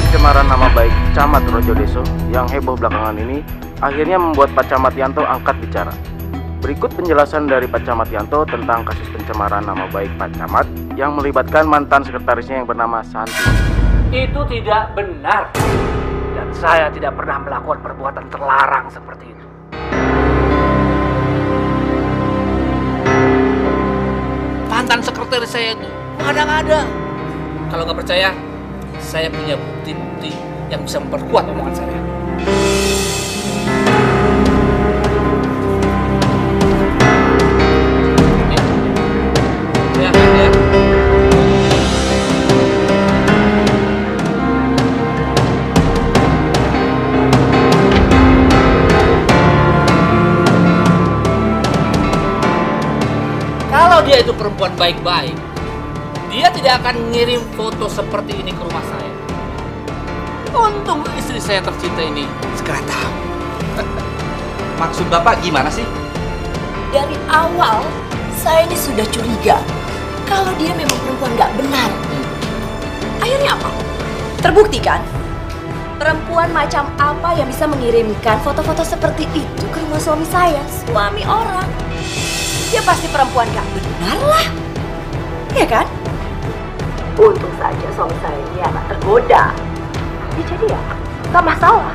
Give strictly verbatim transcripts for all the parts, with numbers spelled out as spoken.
pencemaran nama baik Camat Rojodeso yang heboh belakangan ini akhirnya membuat Pak Camat Yanto angkat bicara. Berikut penjelasan dari Pak Camat Yanto tentang kasus pencemaran nama baik Pak Camat yang melibatkan mantan sekretarisnya yang bernama Santi. Itu tidak benar. Dan saya tidak pernah melakukan perbuatan terlarang seperti itu. Mantan sekretaris saya itu ada-ada. Kalau nggak percaya, saya punya bukti-bukti yang bisa memperkuat omongan saya. Ya, ya, ya. Kalau dia itu perempuan baik-baik, dia tidak akan ngirim foto seperti ini ke rumah saya. Untung istri saya tercinta ini segera tahu. Maksud Bapak gimana sih? Dari awal, saya ini sudah curiga kalau dia memang perempuan nggak benar. Akhirnya apa? Terbukti kan? Perempuan macam apa yang bisa mengirimkan foto-foto seperti itu ke rumah suami saya, suami orang? Dia pasti perempuan nggak benar lah, ya kan? Untung saja suami saya ini anak tergoda. Ya jadi ya, nggak masalah.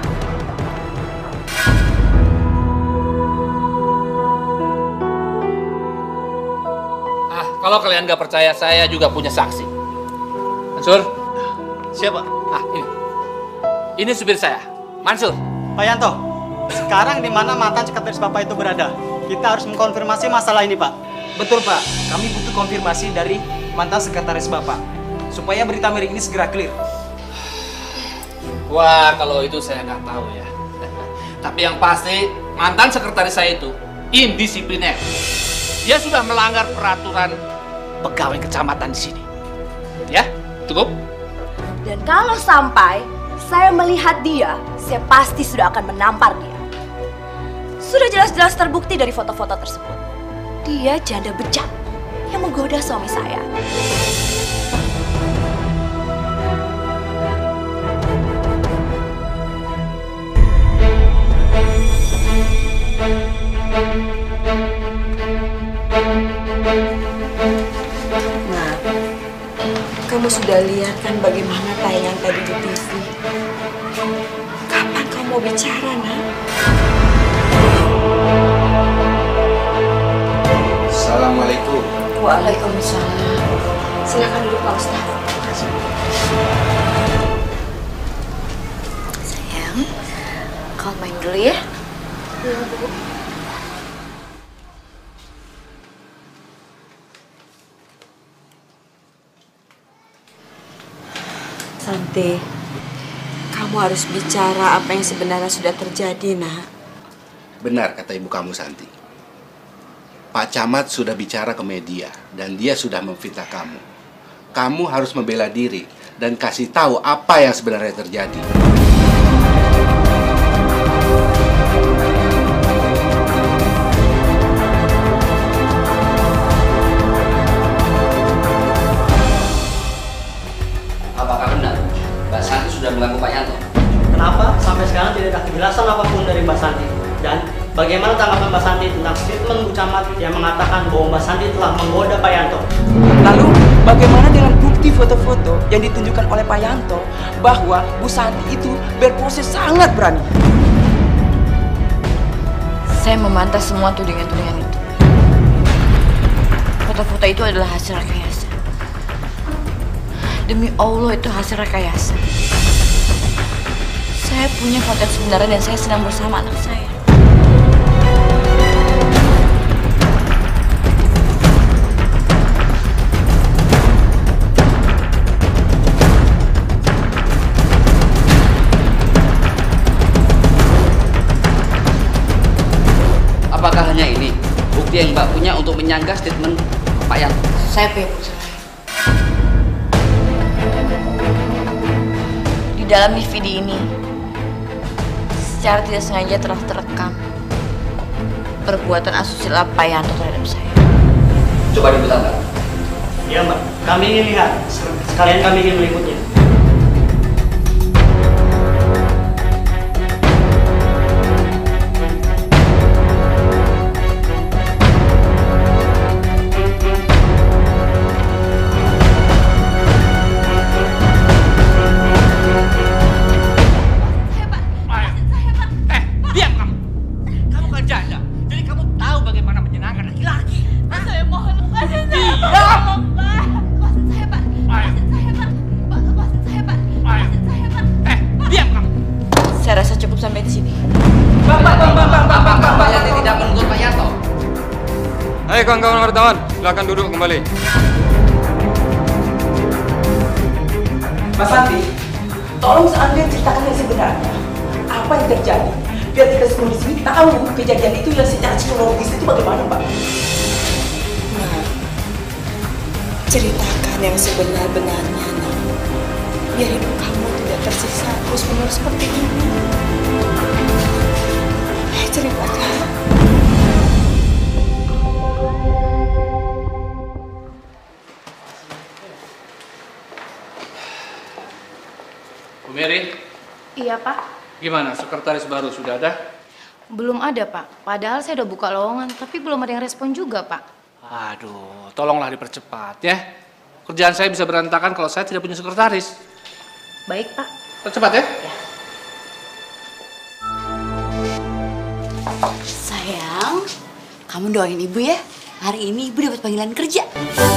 Ah, kalau kalian nggak percaya, saya juga punya saksi. Mansur, Siapa? ah ini, ini supir saya, Mansur. Pak Yanto, sekarang di mana mantan sekretaris Bapak itu berada? Kita harus mengkonfirmasi masalah ini, Pak. Betul Pak, kami butuh konfirmasi dari mantan sekretaris Bapak supaya berita miring ini segera clear. Wah, kalau itu saya nggak tahu ya. Tapi yang pasti mantan sekretaris saya itu indisipliner. Dia sudah melanggar peraturan pegawai kecamatan di sini. Ya, cukup? Dan kalau sampai saya melihat dia, saya pasti sudah akan menampar dia. Sudah jelas-jelas terbukti dari foto-foto tersebut. Dia janda bejat yang menggoda suami saya. Nah, kamu sudah lihat kan bagaimana tayangan tadi di T V? Kapan kamu mau bicara, Nak? Assalamualaikum. Waalaikumsalam. Silakan duduk, Pak Ustadz. Sayang, kau main dulu ya. Santi, kamu harus bicara apa yang sebenarnya sudah terjadi, Nak. Benar kata ibu kamu, Santi. Pak Camat sudah bicara ke media dan dia sudah memfitnah kamu. Kamu harus membela diri dan kasih tahu apa yang sebenarnya terjadi. Apakah benar Mbak Santi sudah mengganggu Pak Yanto? Kenapa sampai sekarang tidak ada kejelasan apapun dari Mbak Santi? Dan bagaimana tanggapan Mbak Santi tentang statement Bu Camat yang mengatakan bahwa Mbak Santi telah menggoda Pak Yanto? Lalu, bagaimana dengan bukti foto-foto yang ditunjukkan oleh Pak Yanto bahwa Bu Santi itu berpose sangat berani? Saya membantah semua tudingan-tudingan itu. Foto-foto itu adalah hasil rekayasa. Demi Allah itu hasil rekayasa. Saya punya foto yang sebenarnya dan saya sedang bersama anak saya. Apakah hanya ini bukti yang Mbak punya untuk menyanggah statement Pak Yanto? Saya punya bukti lain. Di dalam D V D ini, secara tidak sengaja telah terekam perbuatan asusila Pak Yanto terhadap saya. Coba diputar, Mbak. Iya, Mbak. Kami ingin lihat. Sekalian kami ingin meliputnya. cukup sampai di sini. Bang, bang, bang, bang, bang, bang, bang, bang, Pak Yanti tidak menuntut Pak Yanto. Hai kawan-kawan wartawan, silakan duduk kembali. Mas Santi, tolong seandainya ceritakan yang sebenarnya. Apa yang terjadi? Biar kita semua di sini tahu kejadian itu yang secara psikologis itu bagaimana, Pak. Nah, ceritakan yang sebenar-benarnya, Nak. Biar hidup kamu tidak tersiksa terus-menerus seperti ini. Ceritakan. Bu Mary, Iya, Pak. gimana? Sekretaris baru sudah ada? Belum ada, Pak. Padahal saya udah buka lowongan, tapi belum ada yang respon juga, Pak. Aduh, tolonglah dipercepat ya. Kerjaan saya bisa berantakan kalau saya tidak punya sekretaris. Baik, Pak. Percepat ya. Sayang, kamu doain ibu ya. Hari ini ibu dapat panggilan kerja.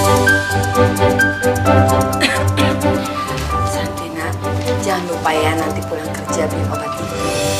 Santina, jangan lupa ya nanti pulang kerja beli obat itu.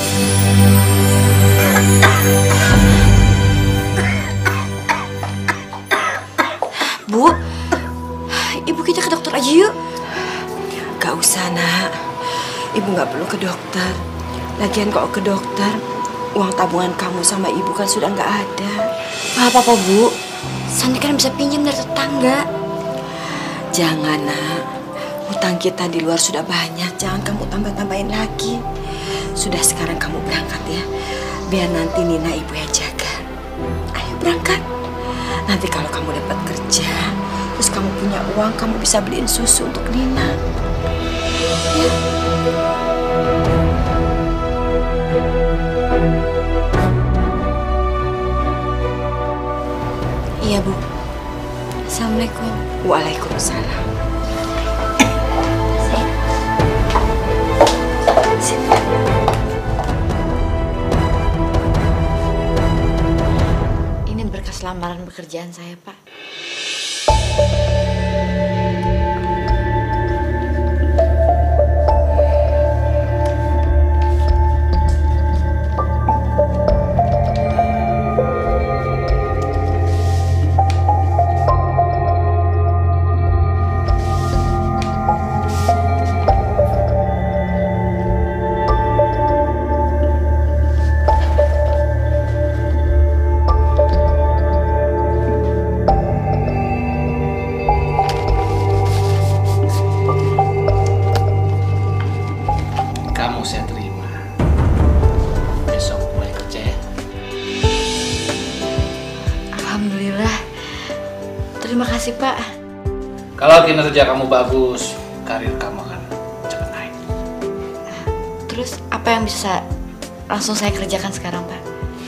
Bu, ibu kita ke dokter aja yuk. Gak usah, Nak. Ibu gak perlu ke dokter. Lagian kalau ke dokter, uang tabungan kamu sama ibu kan sudah gak ada. Apa-apa, Bu. Santi kan bisa pinjam dari tetangga. Jangan, Nak. Hutang kita di luar sudah banyak. Jangan kamu tambah-tambahin lagi. Sudah sekarang kamu berangkat ya. Biar nanti Nina ibu yang jaga. Ayo berangkat. Nanti kalau kamu dapat kerja, terus kamu punya uang, kamu bisa beliin susu untuk Nina. Ya. Iya, Bu. Assalamualaikum. Waalaikumsalam. Sini. Ini berkas lamaran pekerjaan saya, Pak. Kamu saya terima. Besok mulai kerja ya. Alhamdulillah. Terima kasih, Pak. Kalau kinerja kamu bagus, karir kamu akan cepat naik. Terus apa yang bisa langsung saya kerjakan sekarang, Pak?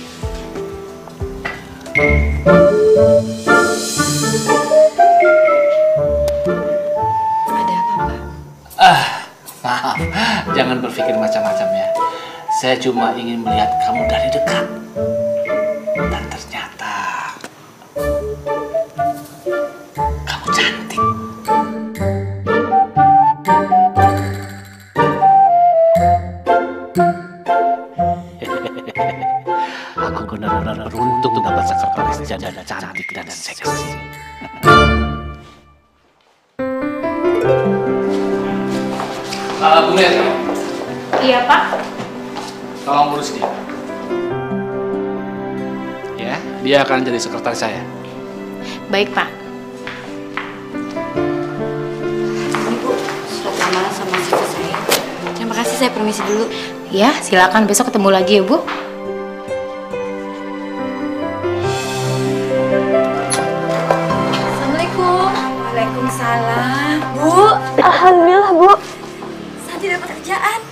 Ada apa, Pak? Ah, maaf. Jangan berpikir macam-macam ya. Saya cuma ingin melihat kamu dari dekat. Dan ternyata kamu cantik. Aku benar-benar beruntung dapat sekretaris janda cantik dan seksi. Ah, Bu Mary, Iya, Pak. tolong urus dia. Ya, dia akan jadi sekretaris saya. Baik, Pak. Ini, Bu, surat lamaran sama C V saya. Terima kasih, saya permisi dulu. Ya, silakan besok ketemu lagi ya, Bu. Assalamualaikum. Waalaikumsalam. Bu, alhamdulillah, Bu. Santi dapat kerjaan.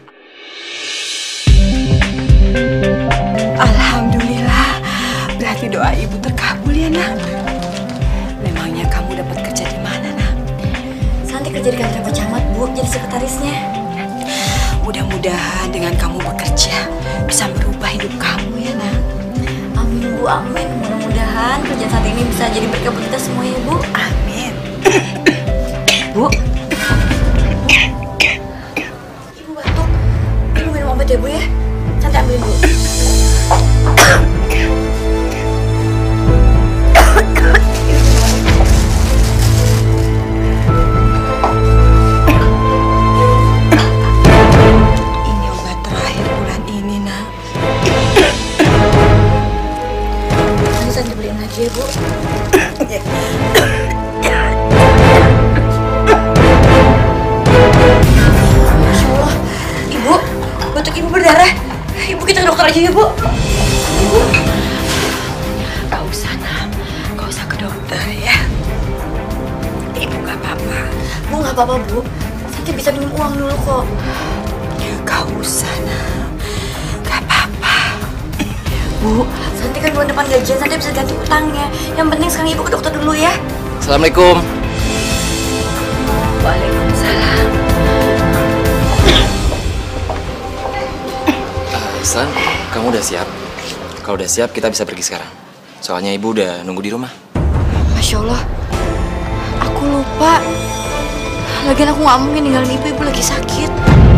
Alhamdulillah. Berarti doa ibu terkabul ya, Nak. Memangnya kamu dapat kerja di mana, Nak? Santi kerja di kantor Pak Camat, Bu, jadi sekretarisnya. Mudah-mudahan dengan kamu bekerja bisa merubah hidup kamu ya, Nak. Amin, Bu, amin. Mudah-mudahan kerjaan Santi ini bisa jadi berkah buat kita semua ya, Bu. Amin. Bu. Ibu batuk. Ibu minum obat ya, Bu ya. Santi ambilin dulu. Ini obat terakhir bulan ini, nak. Ini Santi beliin lagi ya, Bu. Masya Allah, Ibu, batuk Ibu berdarah. Ibu kita ke dokter aja ya, Bu. Ibu. Gak usah, nak. Gak usah ke dokter ya. Ibu gak apa-apa. Bu, gak apa-apa, Bu. Santi bisa minjem uang dulu kok. Gak usah, nak. Gak apa-apa. Bu, Santi kan bulan depan gajian, Santi bisa ganti utangnya. Yang penting sekarang Ibu ke dokter dulu ya. Assalamualaikum. Waalaikumsalam. Uh, San, kamu udah siap? Kalau udah siap, kita bisa pergi sekarang. Soalnya ibu udah nunggu di rumah. Masya Allah, aku lupa. Lagian aku gak mungkin ninggalin Ibu, Ibu lagi sakit.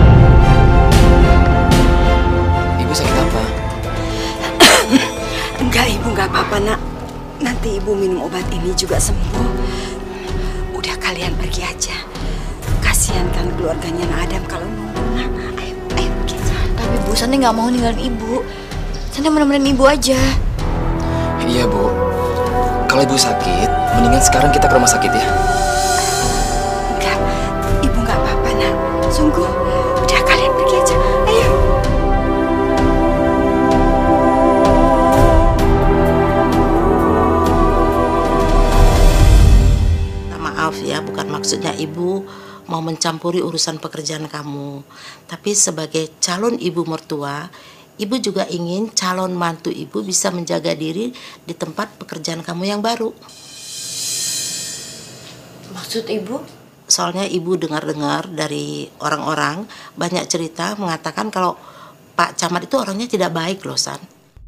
Ibu sakit apa? Enggak, Ibu nggak apa-apa, nak. Nanti Ibu minum obat ini juga sembuh. Udah kalian pergi aja. Kasihan kan keluarganya Nak Adam kalau nunggu, nak. Ayo, ayo pergi aja. Tapi Bu, Santi gak mau ninggalin Ibu. Santi mau nemenin Ibu aja. Iya, Bu. Kalau ibu sakit, mendingan sekarang kita ke rumah sakit ya. Enggak, Ibu nggak apa-apa, nak. Sungguh, udah kalian pergi aja. Ayo. Maaf ya, bukan maksudnya Ibu mau mencampuri urusan pekerjaan kamu. Tapi sebagai calon ibu mertua, Ibu juga ingin calon mantu Ibu bisa menjaga diri di tempat pekerjaan kamu yang baru. Maksud Ibu? Soalnya Ibu dengar-dengar dari orang-orang banyak cerita mengatakan kalau Pak Camat itu orangnya tidak baik loh, San.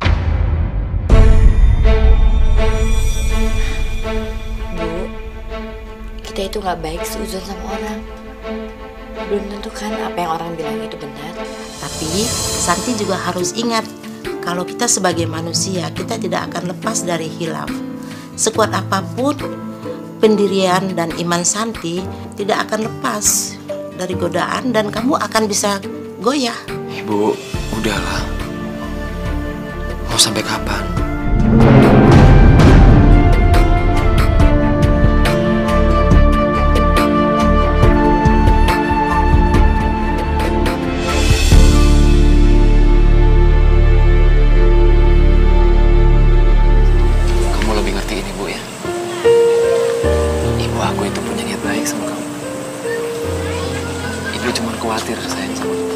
Kita itu nggak baik seuzon sama orang. Belum tentu kan apa yang orang bilang itu benar. Tapi Santi juga harus ingat kalau kita sebagai manusia, kita tidak akan lepas dari khilaf. Sekuat apapun pendirian dan iman Santi tidak akan lepas dari godaan dan kamu akan bisa goyah. Ibu, udahlah. Mau sampai kapan? Khawatir sayang sama kamu.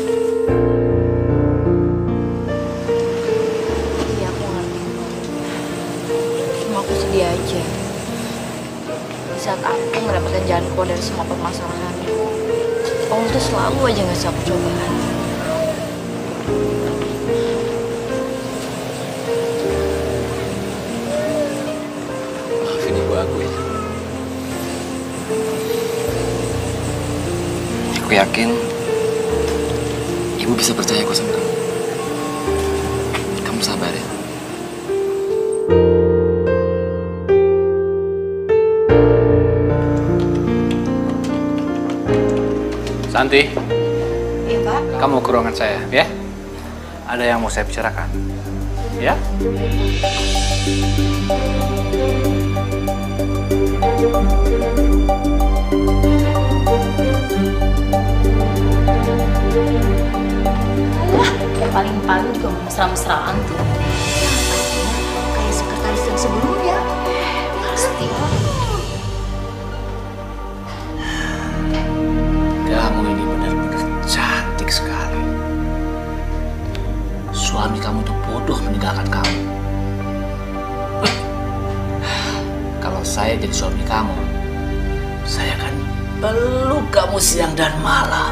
Iya, aku ngerti. Cuma aku sedih aja. Di saat aku mendapatkan jalan keluar dari semua permasalahan, Allah tuh selalu aja ngasih aku cobaan. Maafin ibu aku ya. Aku yakin Ibu bisa percaya kok sama kamu. Kamu sabar ya. Santi. Iya, Pak. Kamu ke ruangan saya, ya. Ada yang mau saya bicarakan. Ya? Paling-paling juga mesra-mesraan tuh. Ya, pastinya kayak sekretaris yang sebelumnya. Pasti. Kamu ini benar-benar cantik sekali. Suami kamu tuh bodoh meninggalkan kamu. Kalau saya jadi suami kamu, saya akan peluk kamu siang dan malam.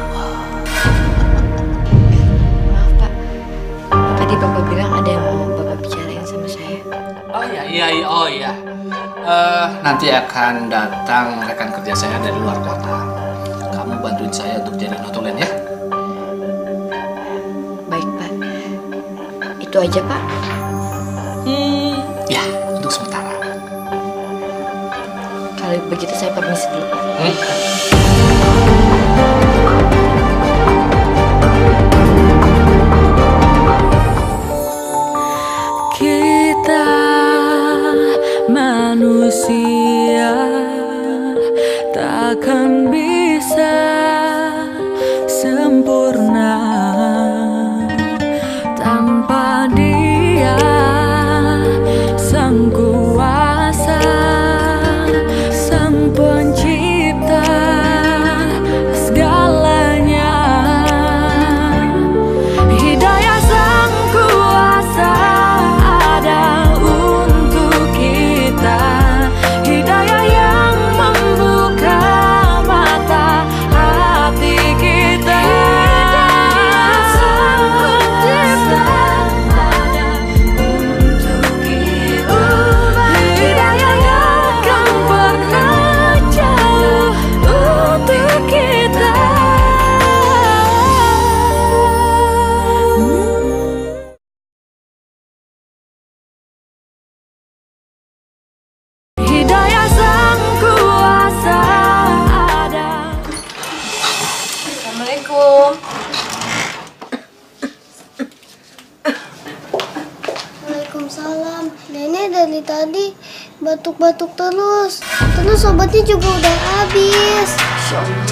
Tadi Bapak bilang ada yang mau Bapak bicarain sama saya. Oh iya, iya, iya. Oh iya. Uh, nanti akan datang rekan kerja saya dari luar kota. Kamu bantuin saya untuk jadi notulen ya. Baik, Pak. Itu aja, Pak. Hmm, ya, untuk sementara. Kalau begitu saya permisi dulu, Pak. Hmm? Kita manusia takkan bisa sempurna tanpa Dia, Sang Kuasa, Sang Pencipta segalanya. Hidayah Sang Kuasa ada untuk kita, hidayah yang membuka mata hati kita. Hidayah Sang Pencipta ada untuk kita, hidayah yang akan pernah jauh untuk kita. Hidayah Sang Kuasa ada. Assalamualaikum. Waalaikumsalam. Nenek dari tadi batuk-batuk terus. Terus obatnya juga udah habis. Masya Allah.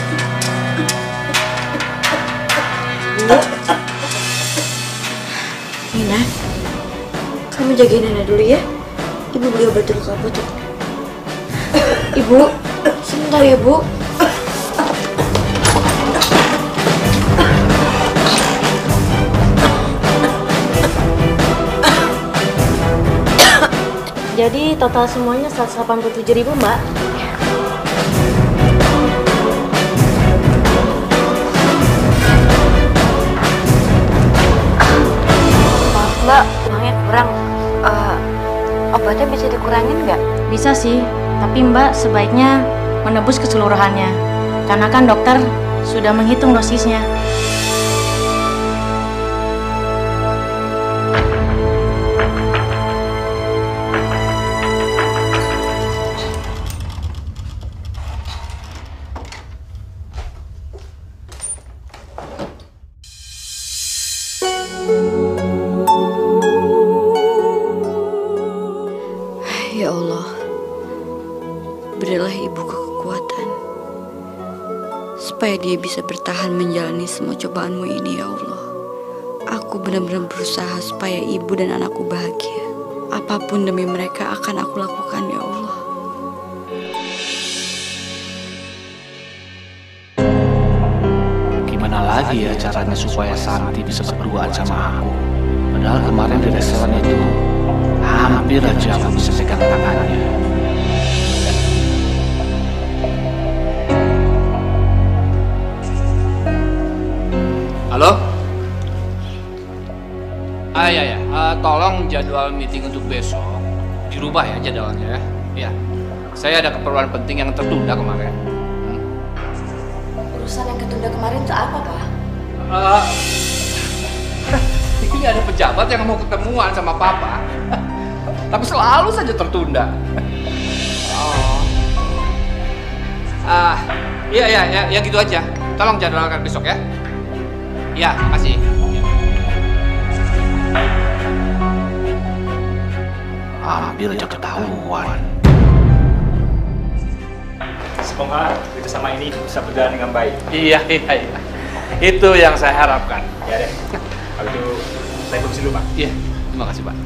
Nina, kamu jagain Nenek dulu ya. Ibu beli obat dulu ke apotek. Ibu, sebentar ya, Bu. Jadi total semuanya seratus delapan puluh tujuh ribu, Mbak. Maaf, Mbak, uangnya kurang. Eh, obatnya bisa dikurangin nggak? Bisa sih, tapi Mbak sebaiknya menebus keseluruhannya. Karena kan dokter sudah menghitung dosisnya. Ya Allah, berilah ibuku kekuatan supaya dia bisa bertahan menjalani semua cobaanmu ini, ya Allah. Aku benar-benar berusaha supaya ibu dan anakku bahagia. Apapun demi mereka akan aku lakukan, ya Allah. Gimana lagi ya caranya supaya Santi bisa berduaan sama aku? Padahal kemarin di restoran itu hampir aja aku bisa pegang tangannya. Halo? Ah ya ya, uh, tolong jadwal meeting untuk besok dirubah ya jadwalnya ya. Ya, saya ada keperluan penting yang tertunda kemarin. Hmm. Urusan yang ketunda kemarin itu apa, Pak? Uh, ini ada pejabat yang mau ketemuan sama Papa. Tapi selalu saja tertunda. Oh. Ah, iya iya ya, ya gitu aja. Tolong jadwalkan besok ya. Ya, makasih. Hampir aja ketahuan. Semoga kerjasama ini bisa berjalan dengan baik. Iya iya iya. Itu yang saya harapkan. Ya deh. Kalau itu saya permisi dulu, Pak. Iya, terima kasih, Pak.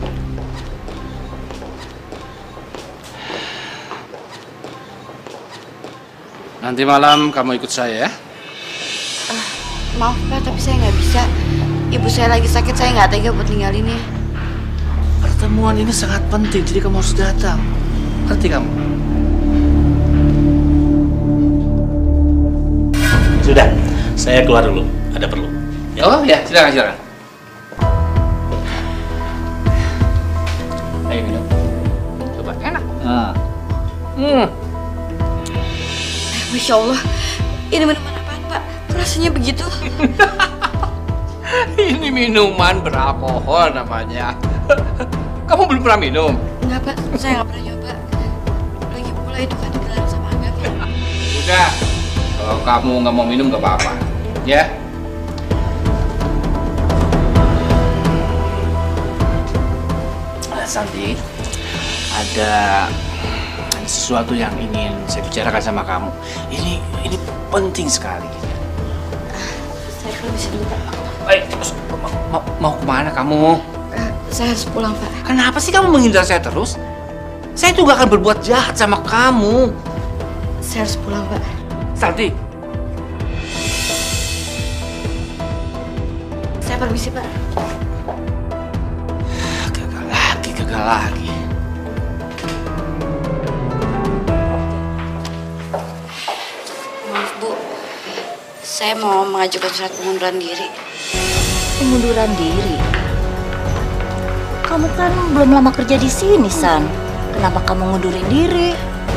Nanti malam kamu ikut saya ya. Uh, maaf Pak, tapi saya nggak bisa. Ibu saya lagi sakit, saya nggak tega buat ninggalinnya. Pertemuan ini sangat penting, jadi kamu harus datang. Ngerti kamu? Sudah, saya keluar dulu. Ada perlu. Ya. Oh ya, silakan silakan. Ayo minum. Coba, enak. Ah. Hmm. Masya Allah, ini minuman apaan Pak? Rasanya begitu. Ini minuman beralkohol namanya. Kamu belum pernah minum? Enggak, Pak. Saya nggak pernah nyoba. Lagi pula itu kan dilarang sama agama. Udah, kalau kamu nggak mau minum nggak apa-apa, ya. Santi, ada sesuatu yang ingin saya bicarakan sama kamu. Ini ini penting sekali. Saya permisi dulu, Pak. Eh, mau, mau kemana kamu? Uh, saya harus pulang, Pak. Kenapa sih kamu menghindar saya terus? Saya juga akan berbuat jahat sama kamu. Saya harus pulang, Pak. Santi. Saya permisi, Pak. Gagal lagi, gagal lagi. Maaf, Bu. Saya mau mengajukan surat pengunduran diri. Pengunduran diri? Kamu kan belum lama kerja di sini, San. Kenapa kamu ngundurin diri?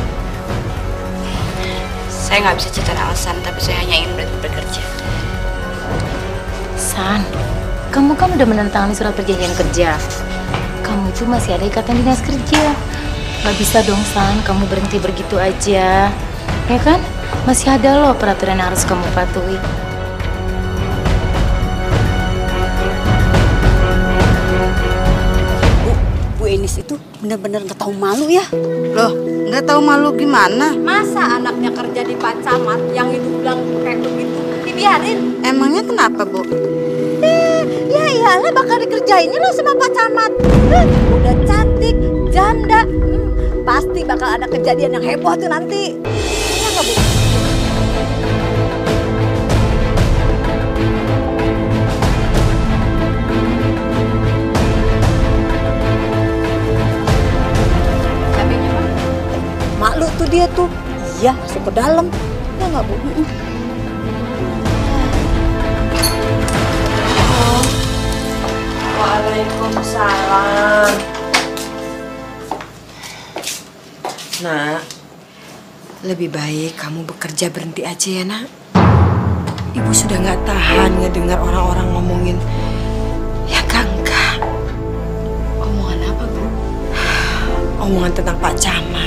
Saya nggak bisa cerita alasan, tapi saya hanya ingin berhenti bekerja. San, kamu kan udah menandatangani surat perjanjian kerja. Kamu itu masih ada ikatan dinas kerja. Gak bisa dong, San, kamu berhenti begitu aja. Ya kan? Masih ada loh peraturan yang harus kamu patuhi. Bu Enis itu benar-benar nggak tahu malu ya. Loh, nggak tahu malu gimana? Masa anaknya kerja di Pak Camat yang hidup bilang kayak begitu dibiarin? Emangnya kenapa, Bu? Eh, ya iyalah bakal dikerjainnya loh sama Pak Camat. Eh, udah cantik, janda, hmm, pasti bakal ada kejadian yang heboh tuh nanti. Iya nggak, Bu? Malu tuh dia tuh. Iya, masuk ke dalam. Ya nggak, Bu? Mm-mm. Oh. Waalaikumsalam. Nak, lebih baik kamu bekerja berhenti aja ya, Nak. Ibu sudah nggak tahan ngedengar orang-orang ngomongin ya enggak. Omongan apa, Bu? Omongan tentang Pak Camat.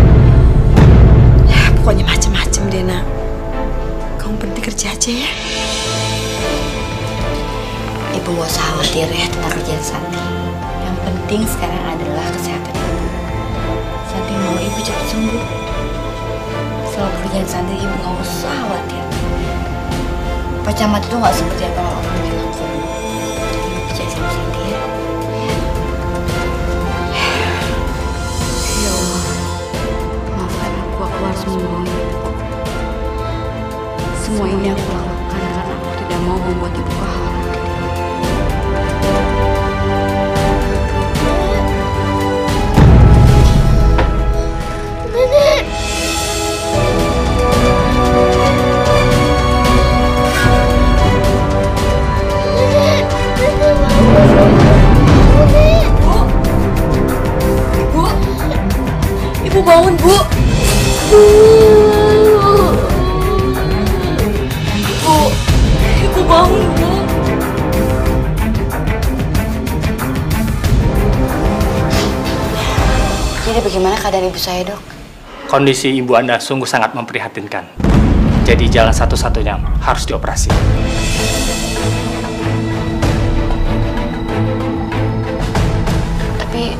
Pokoknya macem-macem deh, Nak. Kamu berhenti kerja aja ya. Ibu gak usah khawatir ya tentang kerjaan Santi. Yang penting sekarang adalah kesehatan ibu. Santi mau ibu cepat sembuh. Soal kerjaan Santi ibu gak usah khawatir. Pak Camat itu gak seperti apa orang bilang kok. Ibu percaya sama Santi ya. Ya Allah, maafkan aku, aku harus membohongi ibu. Semua ini aku lakukan karena aku tidak mau membuat ibu khawatir. Nenek! Nenek! Nenek bangun! Nenek! Bu! Ibu bangun, Bu! Bu! Ibu! Ibu bangun, Bu! Jadi bagaimana keadaan ibu saya, Dok? Kondisi ibu Anda sungguh sangat memprihatinkan. Jadi jalan satu-satunya harus dioperasi. Tapi...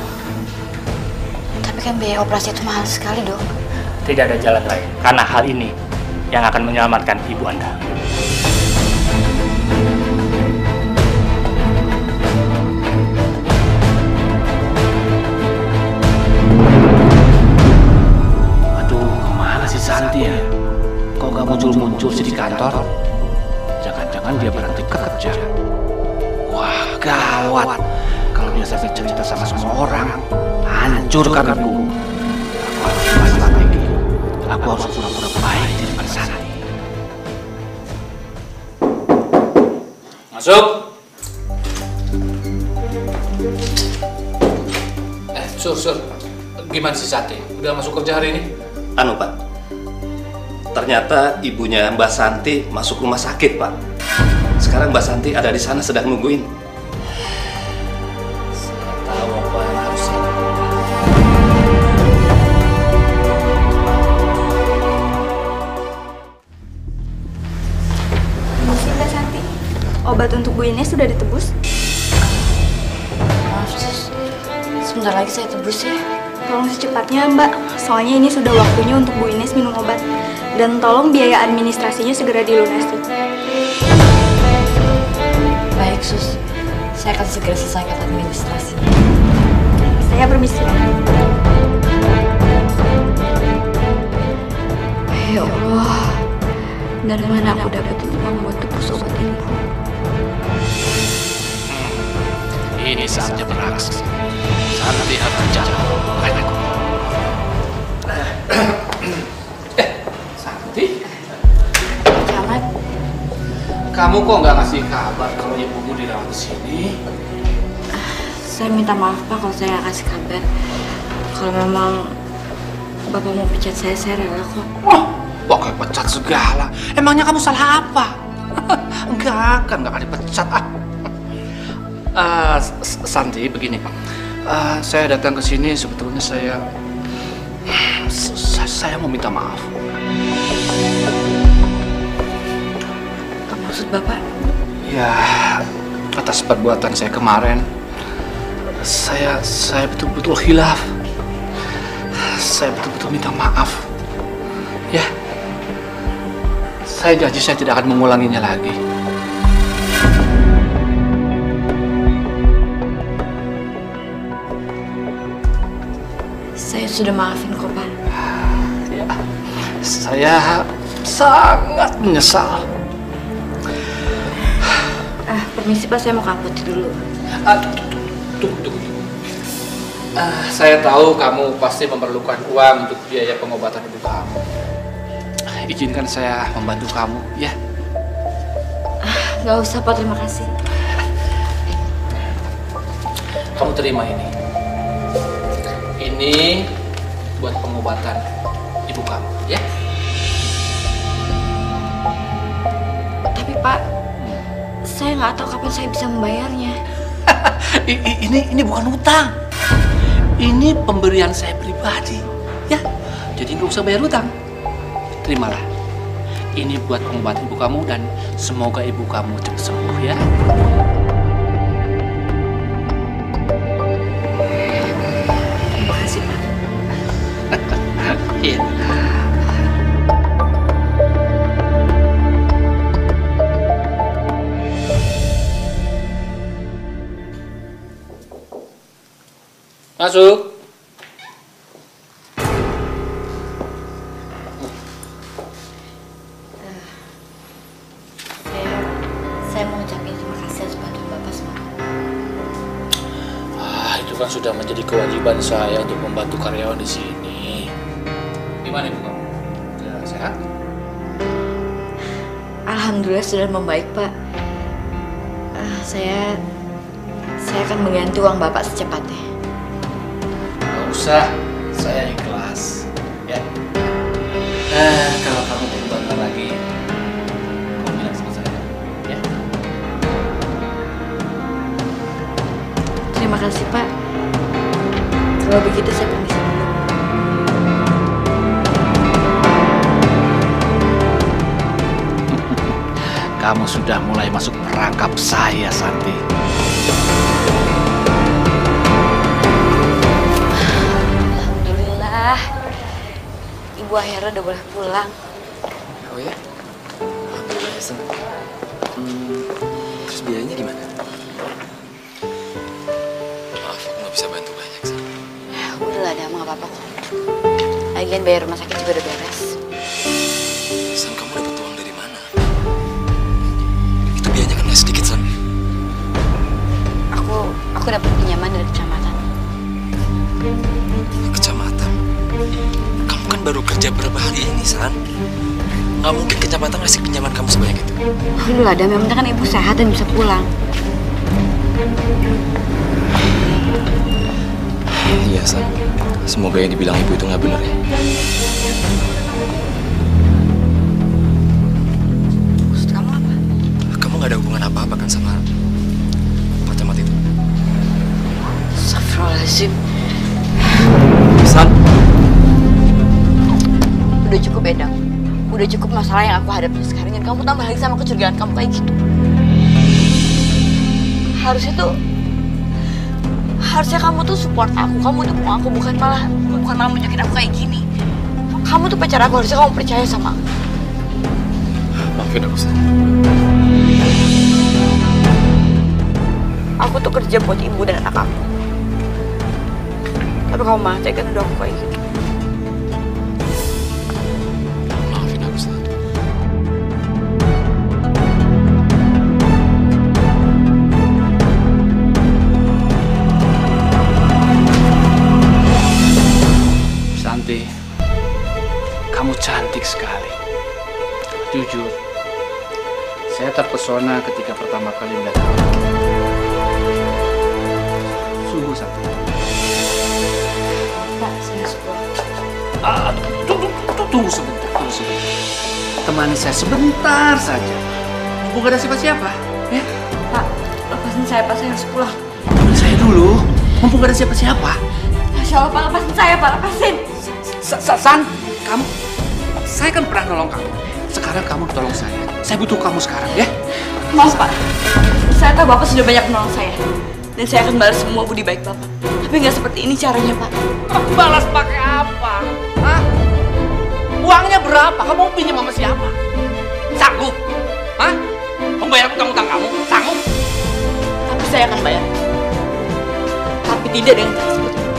Tapi kan biaya operasi itu mahal sekali, Dok. Tidak ada jalan lain, karena hal ini yang akan menyelamatkan ibu Anda. Santi ya, kok gak muncul-muncul sih di kantor? Jangan-jangan dia berhenti kerja. Wah, gawat. Kalau dia sampai cerita sama semua orang, hancur karirku. Aku harus gimana lagi? Aku harus pura-pura baik di depan Santi. Masuk. Eh, Sur, Sur. Gimana sih Santi? Udah masuk kerja hari ini? Anu, Pak. Ternyata ibunya Mbak Santi masuk rumah sakit, Pak. Sekarang Mbak Santi ada di sana sedang nungguin. Saya tahu apa yang harus saya lakukan. Misi Mbak Santi, obat untuk Bu Ines sudah ditebus? Maaf sus, sebentar lagi saya tebus ya. Tolong secepatnya Mbak, soalnya ini sudah waktunya untuk Bu Ines minum obat. Dan tolong biaya administrasinya segera dilunasi. Baik sus, saya akan segera selesaikan administrasinya. Saya permisi. Ya Allah, dari mana aku dapat uang buat tebus obat ini? Ini saatnya beraksi. Santi harus jatuh. Bukan aku. Eh, Santi? Camat. Kamu kok nggak ngasih kabar kalau ibumu dirawat di sini? Saya minta maaf Pak kalau saya nggak kasih kabar. Kalau memang Bapak mau pecat saya, saya rela kok. Wah, pakai pecat segala. Emangnya kamu salah apa? Enggak, kan nggak akan dipecat ah. Uh, Santi, begini, uh, saya datang ke sini sebetulnya saya, saya saya mau minta maaf. Apa maksud Bapak? Ya, atas perbuatan saya kemarin, saya saya betul-betul khilaf. Saya betul-betul minta maaf. Ya, saya janji saya tidak akan mengulanginya lagi. Saya sudah maafin kok Pak. Ya, saya sangat menyesal. Ah, permisi Pak, saya mau ke apotek dulu. Ah, tunggu, tunggu, tunggu. Ah, saya tahu kamu pasti memerlukan uang untuk biaya pengobatan ibu kamu. Izinkan saya membantu kamu, ya? Ah, nggak usah Pak, terima kasih. Kamu terima ini. Ini buat pengobatan ibu kamu, ya? Tapi Pak, saya nggak tahu kapan saya bisa membayarnya. ini ini bukan utang. Ini pemberian saya pribadi, ya. Jadi nggak usah bayar utang. Terimalah. Ini buat pengobatan ibu kamu dan semoga ibu kamu cepat sembuh, ya. Terima kasih Pak. Iya. Masuk. Saya, saya mau ucapin terima kasih atas bantuan Bapak semalam. Ah, itu kan sudah menjadi kewajiban saya untuk membantu karyawan di sini. Gimana ibu kamu? Sudah sehat? Alhamdulillah sudah membaik Pak. Ah, saya, saya akan mengganti uang Bapak secepatnya. Gak usah, saya ikhlas. Ya. Eh, kalau kamu perlu bantuan lagi, kamu bilang sama saya. Ya. Terima kasih Pak. Kalau begitu saya permisi dulu. Kamu sudah mulai masuk perangkap saya, Santi. Alhamdulillah, Ibu akhirnya udah boleh pulang. Oh ya? Alhamdulillah ya, San. Hmm, terus biayanya gimana? Maaf, aku nggak bisa bantu banyak, San. Ya, udah lah, Dam, nggak apa-apa kok. Lagian bayar rumah sakit juga udah beres. San, kamu dapat uang dari mana? Itu biayanya kan nggak sedikit, San. Aku, aku dapat pinjaman dari kecamatan. Kecamatan? Kamu kan baru kerja berapa hari ini, San? Nggak mungkin kecamatan ngasih pinjaman kamu sebanyak itu. Udah lah, Dam, yang penting kan Ibu sehat dan bisa pulang. Iya, San. Semoga yang dibilang ibu itu nggak benar ya. Maksud kamu apa? Kamu nggak ada hubungan Astagfirullahaladzim. San. Udah cukup, Endang. Udah cukup masalah yang aku hadapi sekarang. Dan kamu tambah lagi sama kecurigaan kamu kayak gitu. Harusnya tuh... Harusnya kamu tuh support aku. Kamu tuh mau aku, bukan malah... Bukan malah menyakin aku kayak gini. Kamu tuh pacar aku, harusnya kamu percaya sama aku. Maafin aku, San. Aku tuh kerja buat ibu dan anak aku. Tapi kamu malah tega nuduh aku kayak gitu. Maafin aku, San. Santi, kamu cantik sekali. Jujur, saya terpesona ketika pertama kali melihat kamu. Sungguh, Santi. Pak, saya suka. Ah, tunggu, tunggu, tunggu sebentar, tunggu sebentar. Temani saya sebentar saja. Mumpung gak ada siapa-siapa, ya? Pak, lepasin saya, Pak. Saya harus pulang. Temani saya dulu. Mumpung gak ada siapa-siapa. Masya Allah, Pak. Lepasin saya, Pak. Lepasin. San, kamu, saya kan pernah nolong kamu. Sekarang kamu tolong saya. Saya butuh kamu sekarang, ya? Maaf, Pak. Saya tahu Bapak sudah banyak menolong saya. Dan saya akan balas semua budi baik Bapak. Tapi nggak seperti ini caranya, Pak. Balas pakai apa? Hah? Uangnya berapa? Kamu mau pinjam sama siapa? Sanggup? Hah? Membayar utang-utang kamu? Sanggup? Tapi saya akan bayar. Tapi tidak dengan cara seperti itu.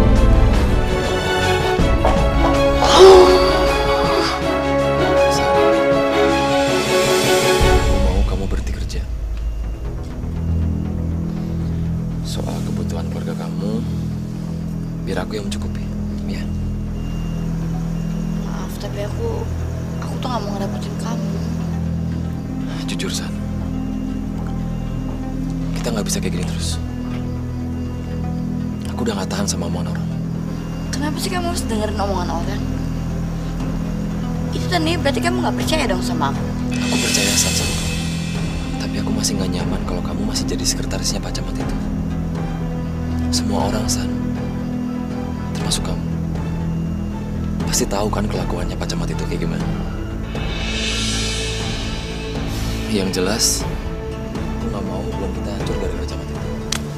Mau kamu berhenti kerja. Soal kebutuhan keluarga kamu, biar aku yang mencukupi, ya. Maaf, tapi aku, aku tuh nggak mau ngerepotin kamu. Jujur, San. Kita nggak bisa kayak gini terus. Aku udah nggak tahan sama omongan orang. Kenapa sih kamu harus dengerin omongan orang? Itu tadi berarti kamu nggak percaya dong sama aku. Aku percaya, San, sama kamu. Tapi aku masih nggak nyaman kalau kamu masih jadi sekretarisnya Pak Camat itu. Semua orang, San, termasuk kamu, pasti tahu kan kelakuannya Pak Camat itu kayak gimana. Yang jelas, aku nggak mau hubungan kita hancur dari Pak Camat itu.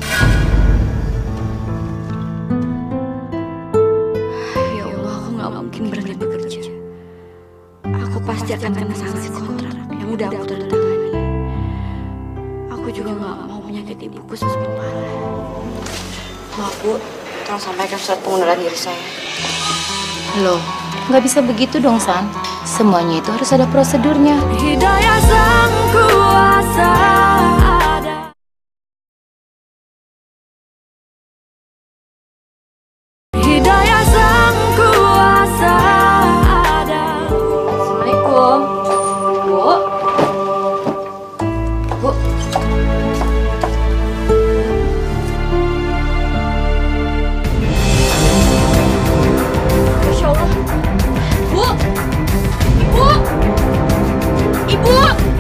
Ya Allah, aku nggak mungkin berhenti bekerja. Aku pasti akan kena sanksi kontrak yang udah aku tanda tangani. Aku juga nggak mau menyakiti ibuku semakin parah. Maaf, Bu. Tolong sampaikan surat pengunduran diri saya. Loh, nggak bisa begitu dong, San. Semuanya itu harus ada prosedurnya. Hidayah Sang Kuasa ada. Hidayah Sang Kuasa ada. Assalamualaikum. Bu. Bu. Masya Allah. Bu. Ibu. Ibu.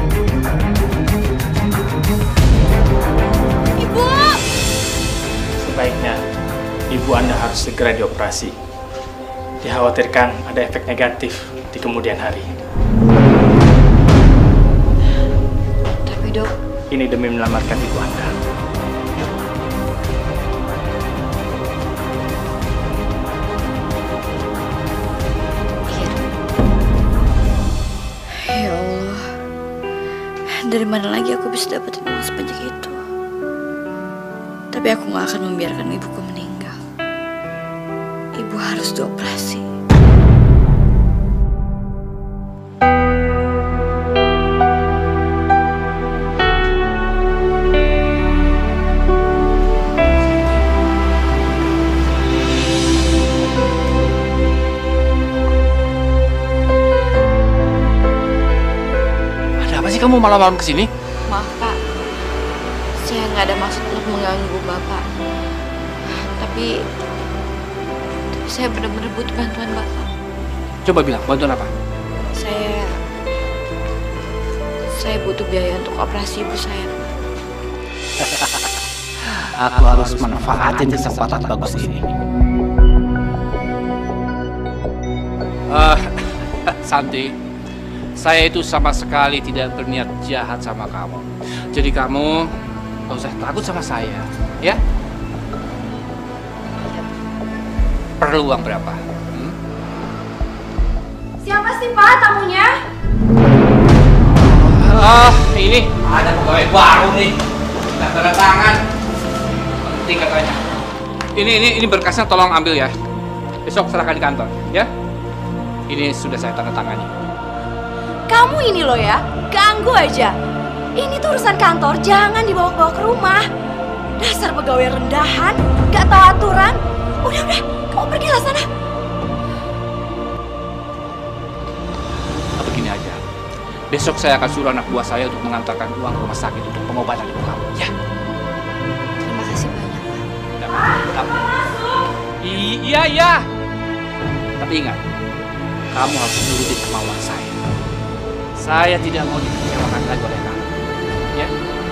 Ibu. Sebaiknya ibu Anda harus segera dioperasi. Dikhawatirkan ada efek negatif di kemudian hari. Tapi dok, Ini demi menyelamatkan ibu Anda. Ya Allah, dari mana lagi aku bisa dapetin uang sebanyak itu? Tapi aku gak akan membiarkan ibuku meninggal. Ibu harus dioperasi. Ada apa sih kamu malam-malam kesini? Maaf Pak, saya nggak ada maksud untuk mengganggu Bapak. Tapi, tapi saya benar-benar butuh bantuan Bapak. Coba bilang, bantuan apa? Saya, saya butuh biaya untuk operasi ibu saya. Aku harus manfaatin kesempatan bagus ini. Ah, Santi, saya itu sama sekali tidak berniat jahat sama kamu. Jadi kamu gak usah takut sama saya, ya? Perlu uang berapa? Hmm? Siapa sih Pak tamunya? Ah, ini ada pegawai baru nih. Kita tanda tangan. Penting katanya. Ini ini ini berkasnya tolong ambil ya. Besok serahkan di kantor, ya. Ini sudah saya tanda tangani. Kamu ini loh ya, ganggu aja. Ini tuh urusan kantor, jangan dibawa-bawa ke rumah. Dasar pegawai rendahan, gak tahu aturan. Udah-udah, kamu pergilah sana. Begini aja. Besok saya akan suruh anak buah saya untuk mengantarkan uang ke rumah sakit untuk pengobatan ibu kamu, ya. Terima kasih banyak, Pak. Iya, iya. Tapi ingat, kamu harus nurutin kemauan saya. Saya tidak mau dikecewakan lagi oleh kamu, ya.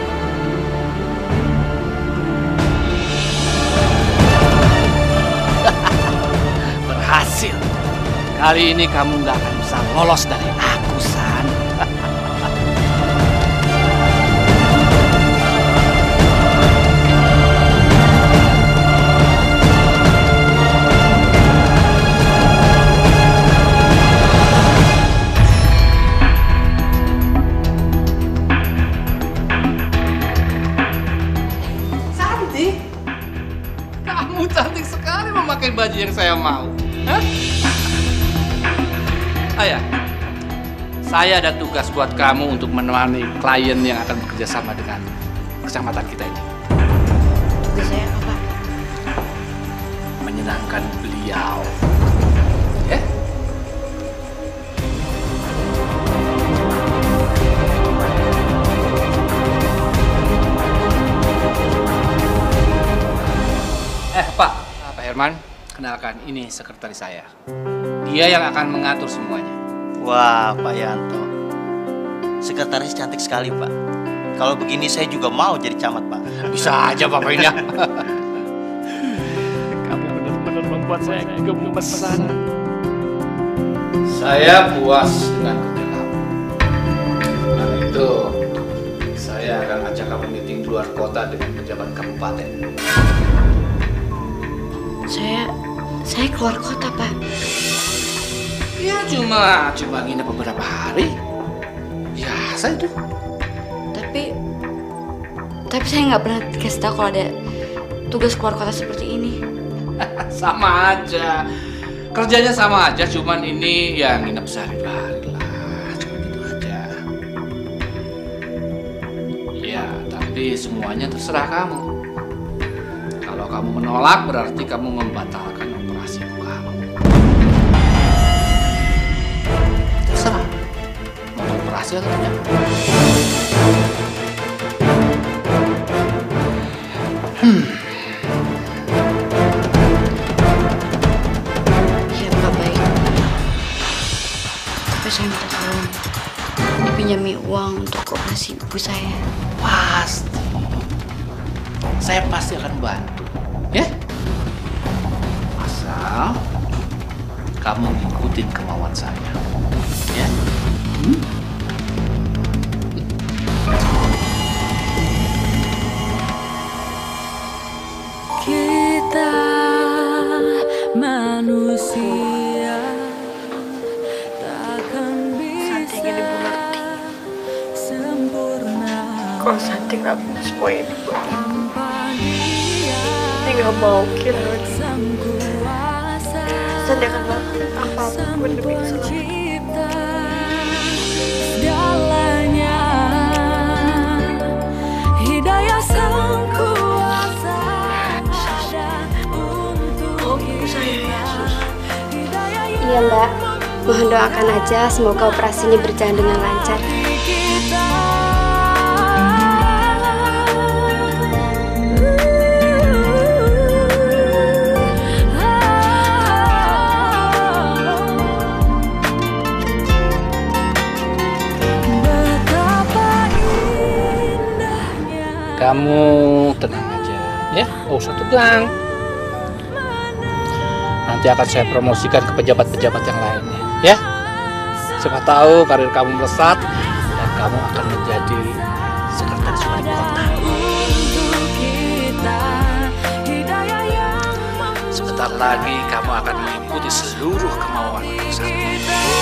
Berhasil. Kali ini kamu nggak akan bisa lolos dari aku, San. Santi, kamu cantik sekali memakai baju yang saya mau. Hah? Ayah, saya ada tugas buat kamu untuk menemani klien yang akan bekerja sama dengan kecamatan kita ini. Tugas saya apa? Menyenangkan beliau. Ya? Eh, Pak, Pak Herman, kenalkan ini sekretaris saya. Dia yang akan mengatur semuanya. Wah, Pak Yanto. Sekretaris cantik sekali, Pak. Kalau begini saya juga mau jadi camat, Pak. Bisa aja, Bapak ini ya. Kamu benar-benar membuat saya gemesan. Saya puas dengan kerja kamu. Karena itu, saya akan ajak kamu meeting di luar kota dengan pejabat kabupaten. Saya, saya keluar kota, Pak. Ya cuma, cuma nginep beberapa hari. Biasa itu. Tapi, tapi saya nggak pernah dikasih tahu kalau ada tugas keluar kota seperti ini. Sama aja. Kerjanya sama aja, cuman ini ya nginep sehari dua hari lah. Cuma gitu aja. Ya, tapi semuanya terserah kamu. Kalau kamu menolak, berarti kamu membatalkan operasi ibu kamu. Terserah. Mau operasi atau tidak. Hmm. Iya, Pak, baik. Tapi saya minta tolong dipinjami uang untuk operasi ibu saya. Pasti. Saya pasti akan bantu. Ya? Asal kamu ngikutin kemauan saya. Ya? Hmm? Kita manusia takkan bisa sempurna. Kok Santi ngelakuin semua ini buat ibu? Santi gak mau kehilangan ibu. Santi akan melakukan apapun demi keselamatan. Segalanya hidayah sang kuasa ada untuk Iya Mbak, mohon doakan aja semoga operasinya berjalan dengan lancar. Kamu tenang aja. Ya, nggak usah tegang. Nanti akan saya promosikan ke pejabat-pejabat yang lainnya, ya. Siapa tahu karir kamu melesat dan kamu akan menjadi sekretaris wali kota. Sebentar lagi kamu akan mengikuti seluruh kemauan Santi.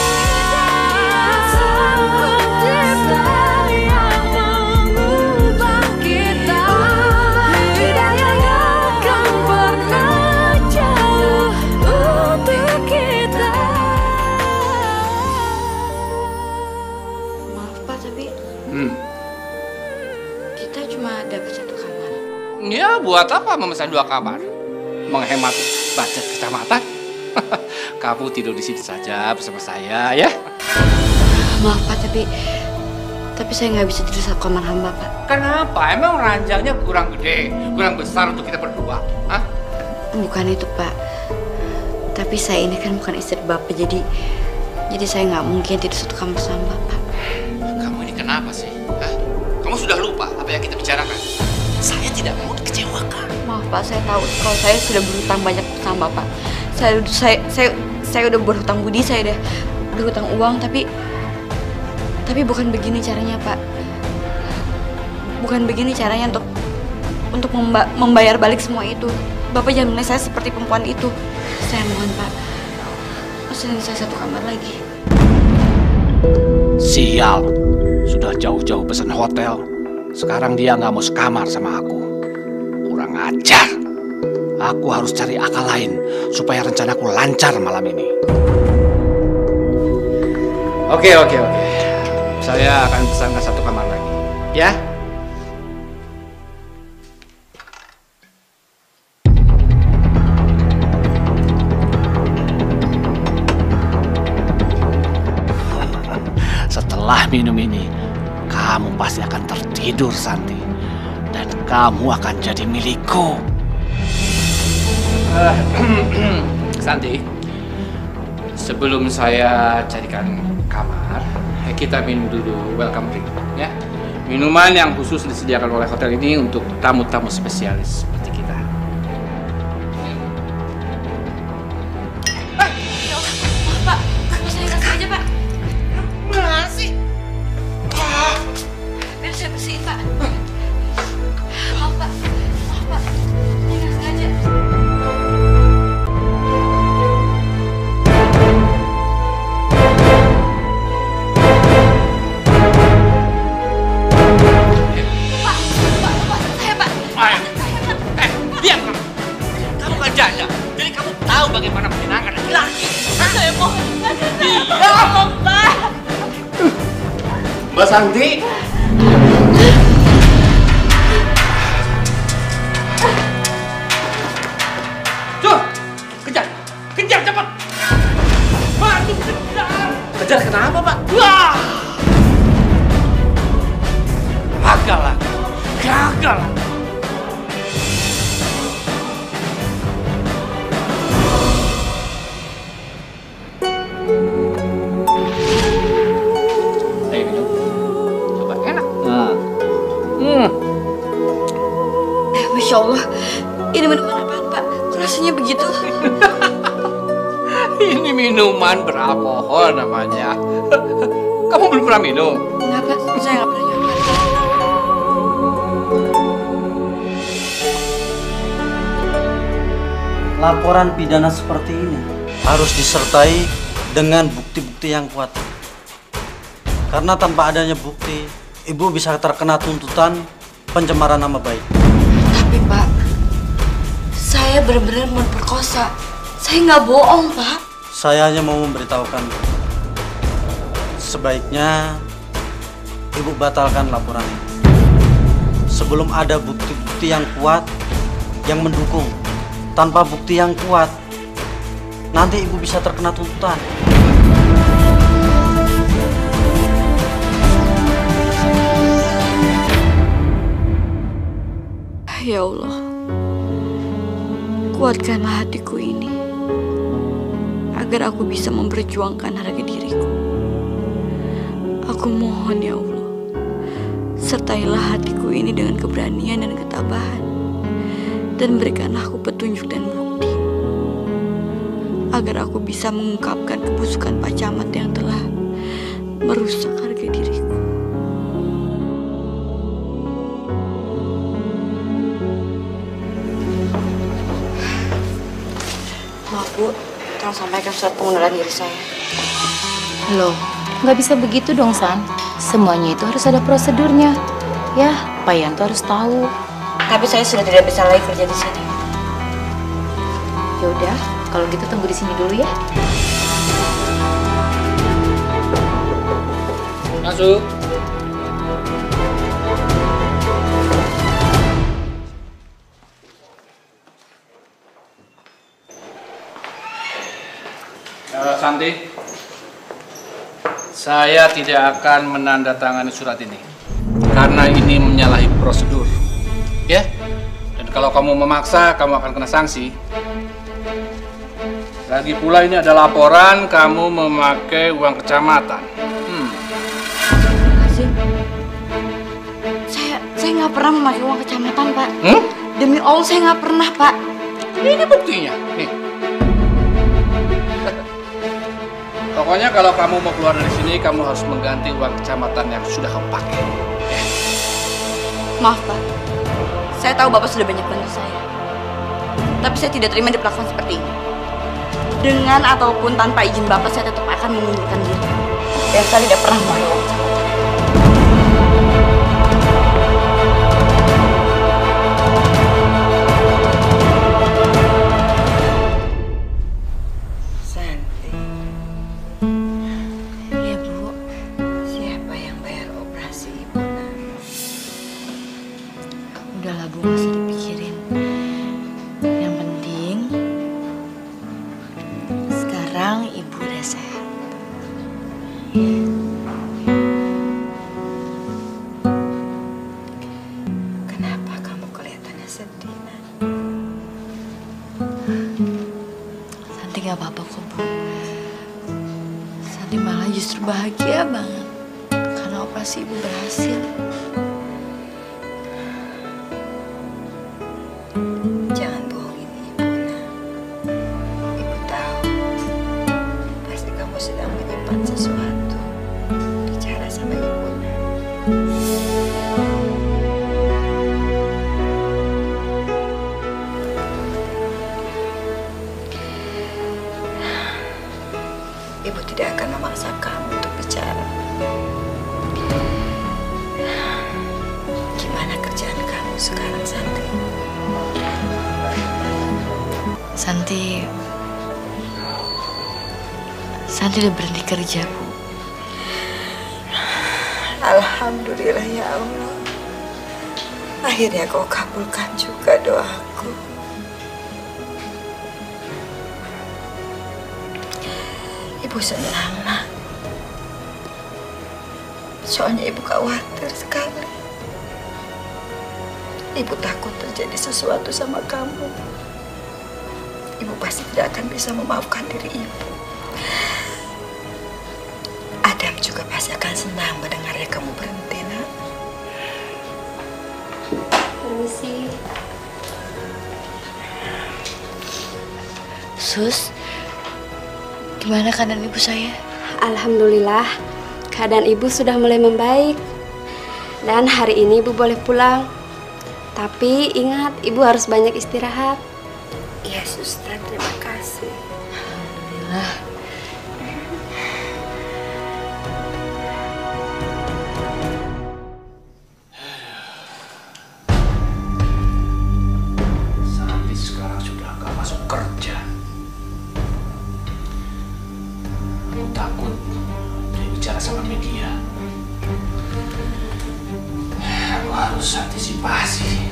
Hmm. Kita cuma dapat satu kamar. Ya, buat apa memesan dua kamar? Menghemat budget kecamatan. Kamu tidur di sini saja bersama saya, ya. Maaf Pak, tapi tapi saya nggak bisa tidur satu kamar hamba Pak. Kenapa? Emang ranjangnya kurang gede, kurang besar untuk kita berdua? Hah? Bukan itu Pak. Tapi saya ini kan bukan istri Bapak, jadi jadi saya nggak mungkin tidur satu kamar sama Bapak. Kamu ini kenapa sih? Hah? Kamu sudah lupa apa yang kita bicarakan? Saya tidak mau dikecewakan. Maaf Pak, saya tahu kalau saya sudah berhutang banyak sama Bapak. Saya saya saya saya udah berhutang budi, saya udah berhutang uang, tapi tapi bukan begini caranya Pak. Bukan begini caranya untuk untuk memba membayar balik semua itu. Bapak jangan menilai saya seperti perempuan itu. Saya mohon Pak, pesenin saya satu kamar lagi. Sial, sudah jauh-jauh pesan hotel. Sekarang dia nggak mau sekamar sama aku. Kurang ajar. Aku harus cari akal lain supaya rencanaku lancar malam ini. Oke, oke, oke. Saya akan pesankan satu kamar lagi, ya. Setelah minum ini, kamu pasti akan tertidur, Santi. Dan kamu akan jadi milikku. Uh, Santi, sebelum saya carikan kamar, kita minum dulu welcome drink, ya. Minuman yang khusus disediakan oleh hotel ini untuk tamu-tamu spesialis seperti kita. Maaf Pak, saya kasih aja Pak. Masih? Biar saya bersihin Pak. Maaf Pak, maaf Pak, saya nggak sengaja. Jadi kamu tahu bagaimana menyenangkan laki-laki. Saya mohon, saya Iya. mohon, Pak. Mbak Santi. Cur, kejar, kejar cepat. Maju kejar. Kejar kenapa Pak? Wah. Gagal lah, gagal. Masya Allah, ini minuman apaan Pak? Kok rasanya begitu? Ini minuman beralkohol namanya. Kamu belum pernah minum? Enggak Pak, saya nggak pernah nyoba. Laporan pidana seperti ini harus disertai dengan bukti-bukti yang kuat. Karena tanpa adanya bukti, Ibu bisa terkena tuntutan pencemaran nama baik. Tapi Pak, saya benar-benar memperkosa. Saya nggak bohong Pak. Saya hanya mau memberitahukan, sebaiknya Ibu batalkan laporan ini. Sebelum ada bukti-bukti yang kuat yang mendukung. Tanpa bukti yang kuat, nanti Ibu bisa terkena tuntutan. Ya Allah, kuatkanlah hatiku ini agar aku bisa memperjuangkan harga diriku. Aku mohon ya Allah, sertailah hatiku ini dengan keberanian dan ketabahan, dan berikanlah aku petunjuk dan bukti agar aku bisa mengungkapkan kebusukan Pak Camat yang telah merusak harga diriku. Maaf Bu, tolong sampaikan surat pengunduran diri saya. Loh, nggak bisa begitu dong, San. Semuanya itu harus ada prosedurnya. Ya, Pak Yanto harus tahu. Tapi saya sudah tidak bisa lagi kerja di sini. Ya udah, kalau gitu tunggu di sini dulu ya. Masuk. Uh, Santi, saya tidak akan menandatangani surat ini karena ini menyalahi prosedur, ya. Dan kalau kamu memaksa, kamu akan kena sanksi. Lagi pula ini ada laporan kamu memakai uang kecamatan. Hmm. Azim, saya saya nggak pernah memakai uang kecamatan, Pak. Hmm? Demi Allah saya nggak pernah, Pak. Ini buktinya, nih. Pokoknya kalau kamu mau keluar dari sini, kamu harus mengganti uang kecamatan yang sudah kamu pakai. Maaf, Pak. Saya tahu Bapak sudah banyak bantu saya. Tapi saya tidak terima diperlakukan seperti ini. Dengan ataupun tanpa izin Bapak, saya tetap akan mengundurkan diri. Dan saya tidak pernah mau uang kecamatan. Udahlah Bu, masih dipikirin. Yang penting sekarang Ibu udah sehat. Kenapa kamu kelihatannya sedih, Nak? Santi gak apa-apa kok Bu. Santi malah justru bahagia banget karena operasi Ibu berhasil. Jangan bohongin Ibu, Nak. Ibu tahu pasti kamu sedang menyimpan sesuatu. Bicara sama Ibu, Nak. Ibu tidak akan memaksa kamu untuk bicara. Gimana kerjaan kamu sekarang, Santi? Santi Santi udah berhenti kerja, Bu. Alhamdulillah ya Allah. Akhirnya kau kabulkan juga doaku. Ibu senang, Nak. Soalnya Ibu khawatir sekali. Ibu takut terjadi sesuatu sama kamu. Ibu pasti tidak akan bisa memaafkan diri Ibu. Adam juga pasti akan senang mendengarnya kamu berhenti, Nak. Permisi. Sus, gimana keadaan Ibu saya? Alhamdulillah, keadaan Ibu sudah mulai membaik. Dan hari ini Ibu boleh pulang. Tapi ingat, Ibu harus banyak istirahat. Iya, Suster, terima kasih. Alhamdulillah. Santi sekarang sudah gak masuk kerja. Aku takut dia bicara sama media. Aku harus antisipasi.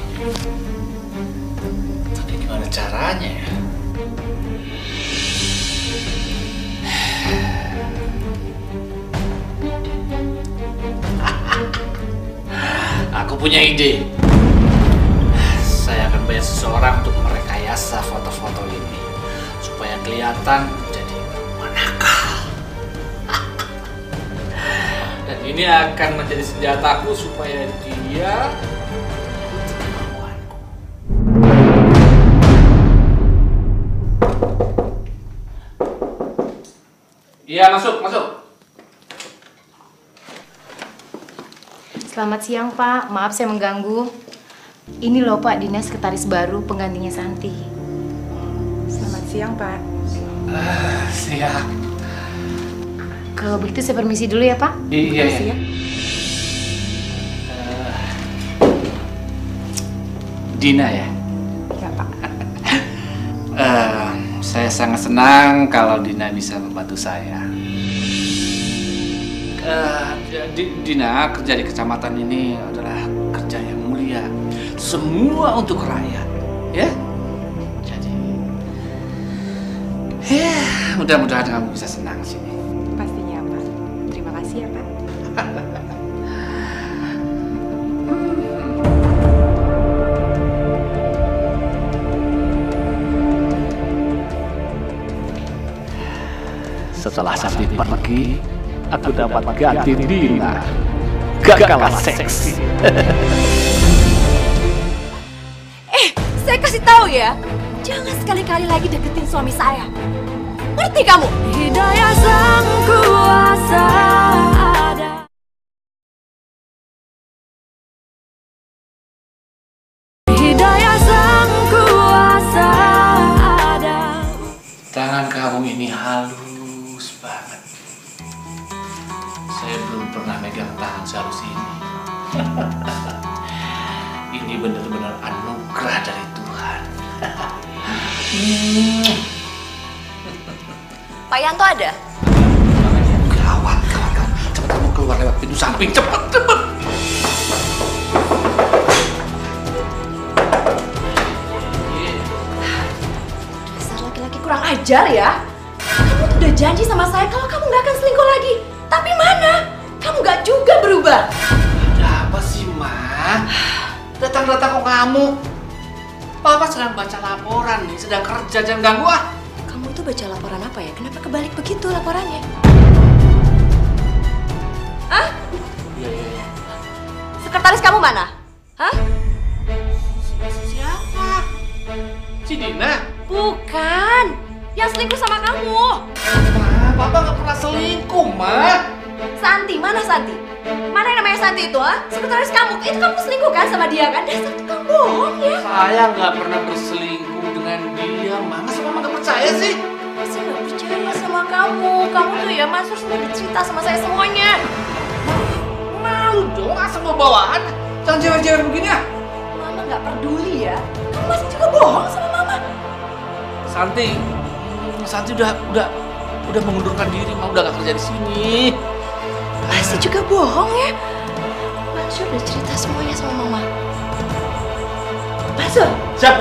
Tapi gimana caranya ya? Aku punya ide. Saya akan bayar seseorang untuk merekayasa foto-foto ini supaya kelihatan jadi perempuan nakal. Dan ini akan menjadi senjataku supaya dia ikuti kemauanku. Iya, masuk, masuk. Selamat siang, Pak. Maaf saya mengganggu. Ini loh, Pak, Dina sekretaris baru penggantinya Santi. Selamat siang, Pak. Uh, siap. Kalau begitu saya permisi dulu ya, Pak. Iya, Permisi iya. ya. Uh, Dina ya? Ya, Pak. Uh, saya sangat senang kalau Dina bisa membantu saya. Uh, Dina kerja di kecamatan ini adalah kerja yang mulia, semua untuk rakyat, ya. Jadi, ya mudah-mudahan kamu bisa senang sini. Pastinya, Pak. Terima kasih ya, Pak. Setelah Santi pergi, aku dapat ganti Dina. Gak kalah seksi. Eh, saya kasih tahu ya, jangan sekali-kali lagi deketin suami saya. Ngerti kamu? Hidayah sang kuasa ada. Hidayah sang kuasa ada. Tangan kamu ini halus banget. Saya belum pernah megang tangan sehalus ini. Ini benar-benar anugerah dari Tuhan. Pak Yanto ada? Gawat, gawat, gawat. Cepat kamu keluar lewat pintu samping, cepat, cepat. Dasar laki-laki kurang ajar ya. Kamu tuh udah janji sama saya kalau kamu nggak akan selingkuh lagi. Tapi mana? Kamu nggak juga berubah. Ada apa sih, Ma? Datang-datang kok kamu? Papa sedang baca laporan nih, sedang kerja, jangan ganggu ah. Kamu tuh baca laporan apa ya? Kenapa kebalik begitu laporannya? Hah? Iya, iya, iya. Sekretaris kamu mana? Hah? Siapa? Si Dina? Bukan. Yang selingkuh sama kamu. Ma, Papa nggak pernah selingkuh, Ma. Santi, mana Santi? Mana yang namanya Santi itu, ha? Sekretaris kamu. Itu kamu selingkuh kan sama dia kan? Dasar tukang bohong ya. Saya nggak pernah berselingkuh dengan dia, Ma. Masa Mama nggak percaya sih? Saya nggak percaya sama kamu. Kamu tuh ya, Mas harus udah cerita sama saya semuanya. Malu dong, asal mau bawaan. Jangan jewer-jewer begini ya. Mama nggak peduli ya. Kamu masih juga bohong sama Mama. Santi, Santi udah udah udah mengundurkan diri, Ma. Udah nggak kerja di sini. Masih juga bohong ya. Mansur udah cerita semuanya sama Mama. Mansur. Siap, Bu.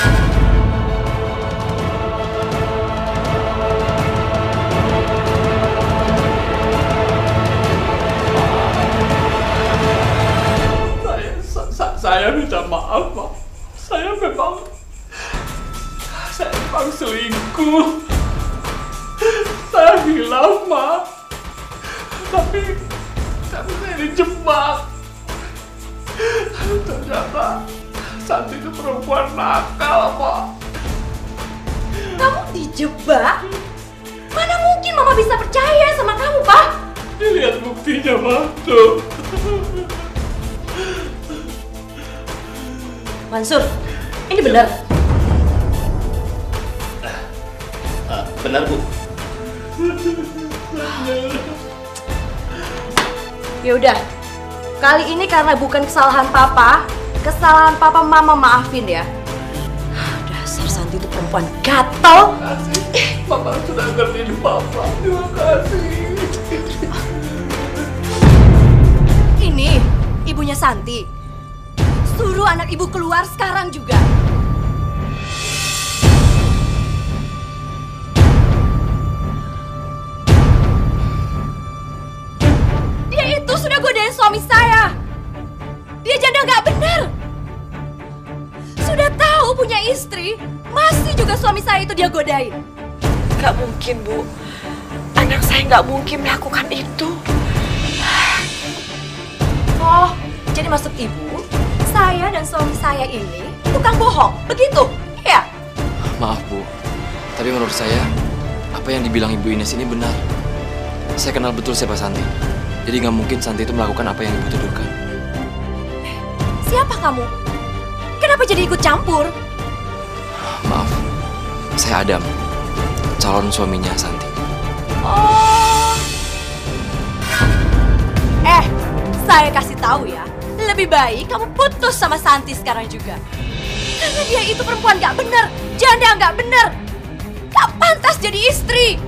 Saya, saya minta maaf, Pak. Saya memang, saya memang selingkuh. Saya hilaf, Ma. Tapi, tapi saya dijebak. Ternyata Santi itu perempuan nakal, Pak. Kamu dijebak? Mana mungkin Mama bisa percaya sama kamu, Pak? Dilihat buktinya, Ma. Tuh. Mansur, ini benar. Uh, benar, Bu. Ya udah, kali ini karena bukan kesalahan Papa, kesalahan Papa Mama maafin ya. Dasar Santi itu perempuan gatel. Terima kasih, Papa sudah ngertiin Papa. Terima kasih. Ini ibunya Santi. Suruh anak ibu keluar sekarang juga. Dia itu sudah godain suami saya. Dia janda nggak benar. Sudah tahu punya istri, masih juga suami saya itu dia godain. Gak mungkin, Bu. Anak saya nggak mungkin melakukan itu. Oh, jadi maksud ibu, saya dan suami saya ini tukang bohong, begitu? Iya? Maaf, Bu. Tapi menurut saya, apa yang dibilang Ibu Ines ini benar. Saya kenal betul siapa Santi. Jadi nggak mungkin Santi itu melakukan apa yang ibu tuduhkan. Siapa kamu? Kenapa jadi ikut campur? Maaf, saya Adam, calon suaminya Santi. Oh. Eh, saya kasih tahu ya, lebih baik kamu putus sama Santi sekarang juga. Karena dia itu perempuan gak bener, janda gak bener, gak pantas jadi istri.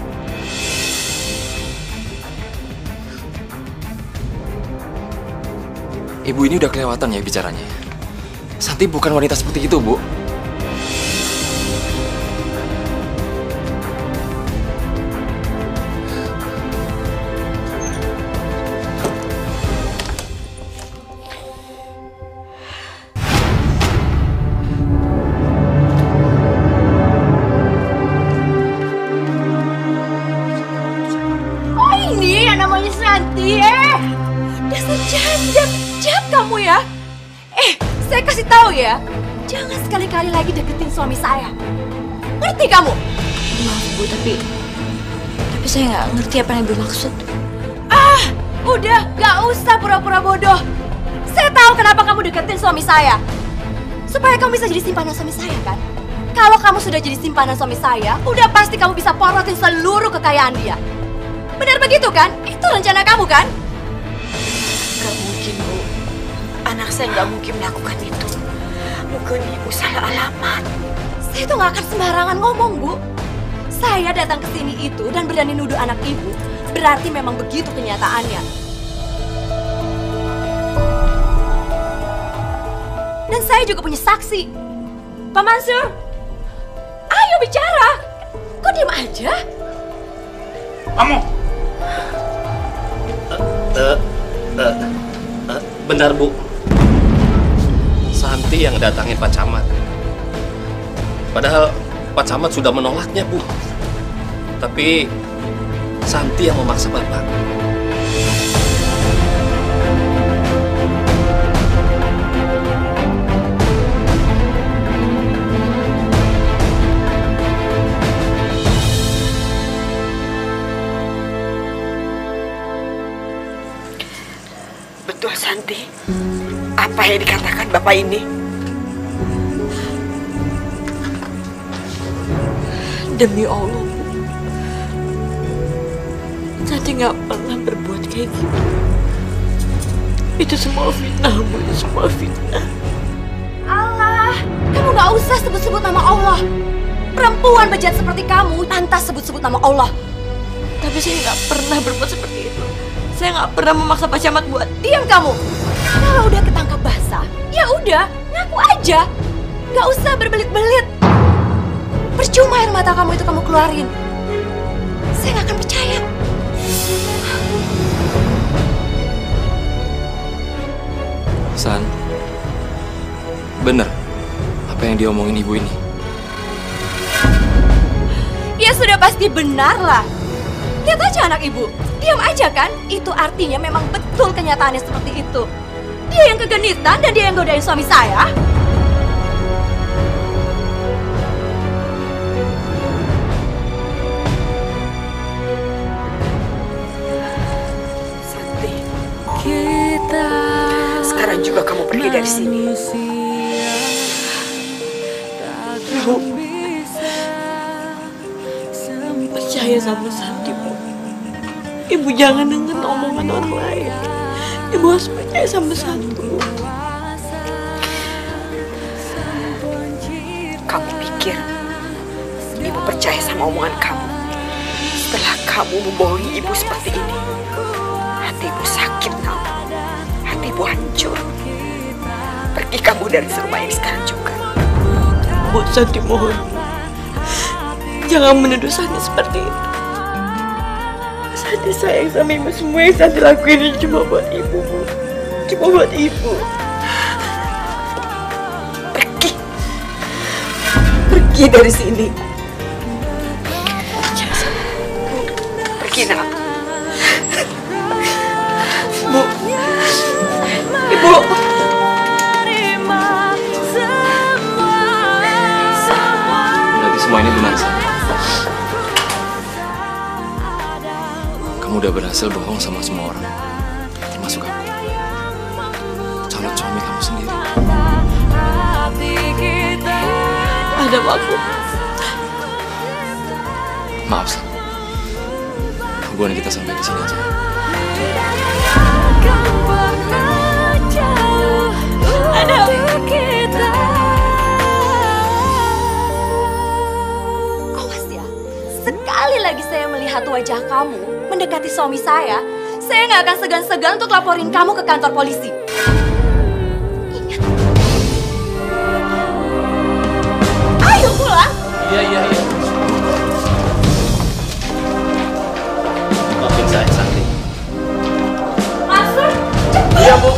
Ibu ini udah kelewatan ya bicaranya. Santi bukan wanita seperti itu, Bu. Oh ini yang namanya Santi, eh. Dasar janda. Jahat kamu ya. Eh, saya kasih tahu ya, jangan sekali-kali lagi deketin suami saya. Ngerti kamu? Maaf Bu, tapi tapi saya nggak ngerti apa yang Ibu maksud. Ah, udah, gak usah pura-pura bodoh. Saya tahu kenapa kamu deketin suami saya. Supaya kamu bisa jadi simpanan suami saya kan? Kalau kamu sudah jadi simpanan suami saya, udah pasti kamu bisa porotin seluruh kekayaan dia. Benar begitu kan? Itu rencana kamu kan? Gak mungkin, Bu. Anak saya nggak mungkin melakukan itu. Mungkin Ibu salah alamat. Saya tuh nggak akan sembarangan ngomong, Bu. Saya datang ke sini itu dan berani nuduh anak Ibu, berarti memang begitu kenyataannya. Dan saya juga punya saksi. Pak Mansur, ayo bicara. Kok diam aja? Kamu? Uh, uh, uh, benar, Bu. Santi yang datangin Pak Camat. Padahal Pak Camat sudah menolaknya, Bu. Tapi Santi yang memaksa Bapak. Betul, Santi. Apa yang dikatakan Bapak ini? Demi Allah, Bu. Santi nggak pernah berbuat kayak gitu. Itu semua fitnah, Bu. Itu semua fitnah. Allah, kamu nggak usah sebut-sebut nama Allah. Perempuan bejat seperti kamu pantas sebut-sebut nama Allah. Tapi saya nggak pernah berbuat seperti itu. Saya nggak pernah memaksa Pak Camat buat. Diam kamu. Kalau udah ketangkap basah, ya udah, ngaku aja. Nggak usah berbelit-belit. Percuma air mata kamu itu kamu keluarin. Saya nggak akan percaya. San, bener apa yang diomongin ibu ini? Ya sudah pasti benar lah. Lihat aja anak ibu. Diam aja kan? Itu artinya memang betul kenyataannya seperti itu. Dia yang kegenitan dan dia yang godain suami saya. Santi, sekarang juga kamu pergi dari sini. Bu, percaya sama Santi, Bu. Ibu jangan dengar omongan orang lain. Ibu harus percaya sama Santi. Kamu pikir Ibu percaya sama omongan kamu? Setelah kamu membohongi Ibu seperti ini, hati Ibu sakit, Nak. Hati Ibu hancur. Pergi kamu dari rumah ini sekarang juga. Bu, Santi mohon, jangan menuduh Santi seperti itu. Santi sayang sama Ibu. Semua yang Santi lakuin ini cuma buat Ibu, Bu. Cuma buat Ibu. Pergi. Pergi dari sini. Pergi, Nak. Bu. Ibu. Berarti semua ini benar, San. Kamu udah berhasil bohong sama semua orang, termasuk aku, calon suami kamu sendiri. Ada aku. Maaf, San. Hubungan kita sampai di sini aja. Ada kita. Awas ya, sekali lagi saya melihat wajah kamu mendekati suami saya, saya nggak akan segan-segan untuk laporin kamu ke kantor polisi. Ingat. Ayo pulang. Iya, iya, iya. Maafin saya, Santi. Masuk. Iya, Bu.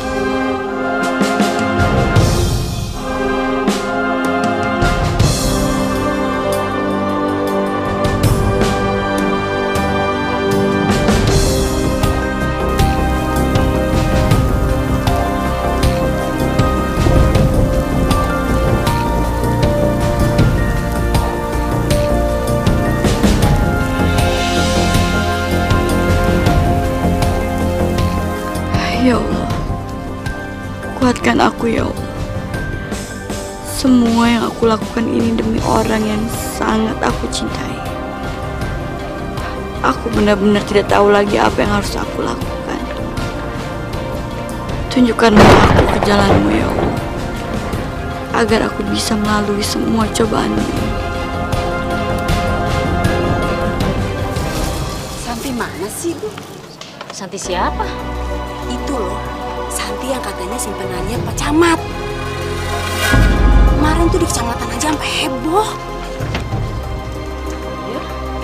Ya Allah, kuatkan aku ya Allah. Semua yang aku lakukan ini demi orang yang sangat aku cintai. Aku benar-benar tidak tahu lagi apa yang harus aku lakukan. Tunjukkanlah aku ke jalanmu ya Allah, agar aku bisa melalui semua cobaanmu ini. Santi mana sih, Bu? Santi siapa? Itu loh, Santi yang katanya simpenannya Pak Camat. Kemarin tuh di kecamatan aja sampai heboh. Ya?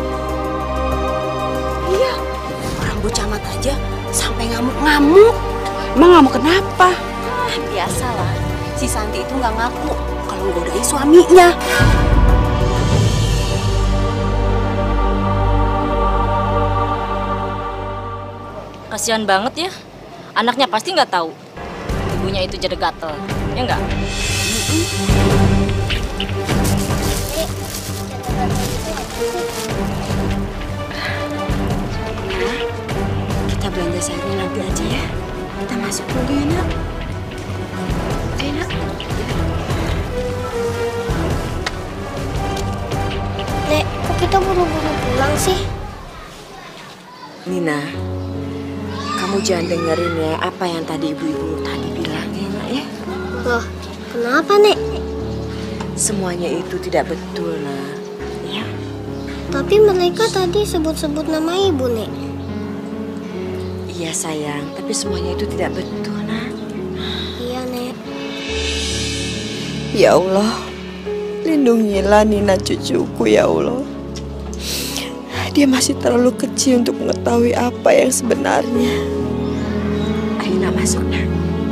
Iya, orang Bu Camat aja sampai ngamuk-ngamuk. Emang ngamuk kenapa? Ah, biasalah, si Santi itu nggak ngaku kalau nggodain suaminya. Kasihan banget ya. Anaknya pasti nggak tahu ibunya itu jadi gatel, ya nggak? Kita belanja sayurnya nanti aja ya. Kita masuk dulu ya, Nak. Ayo, Nak. Nek, kok kita buru-buru pulang sih? Nina, kamu jangan dengerin ya apa yang tadi ibu-ibu tadi bilang ya, Nak ya. Loh, kenapa, Nek? Semuanya itu tidak betul, Nak. Ya. Tapi mereka tadi sebut-sebut nama ibu, Nek. Iya sayang, tapi semuanya itu tidak betul, Nak. Iya, Nek. Ya Allah, lindungilah Nina cucuku ya Allah. Dia masih terlalu kecil untuk mengetahui apa yang sebenarnya. Ayo Nak, masuk, Nak.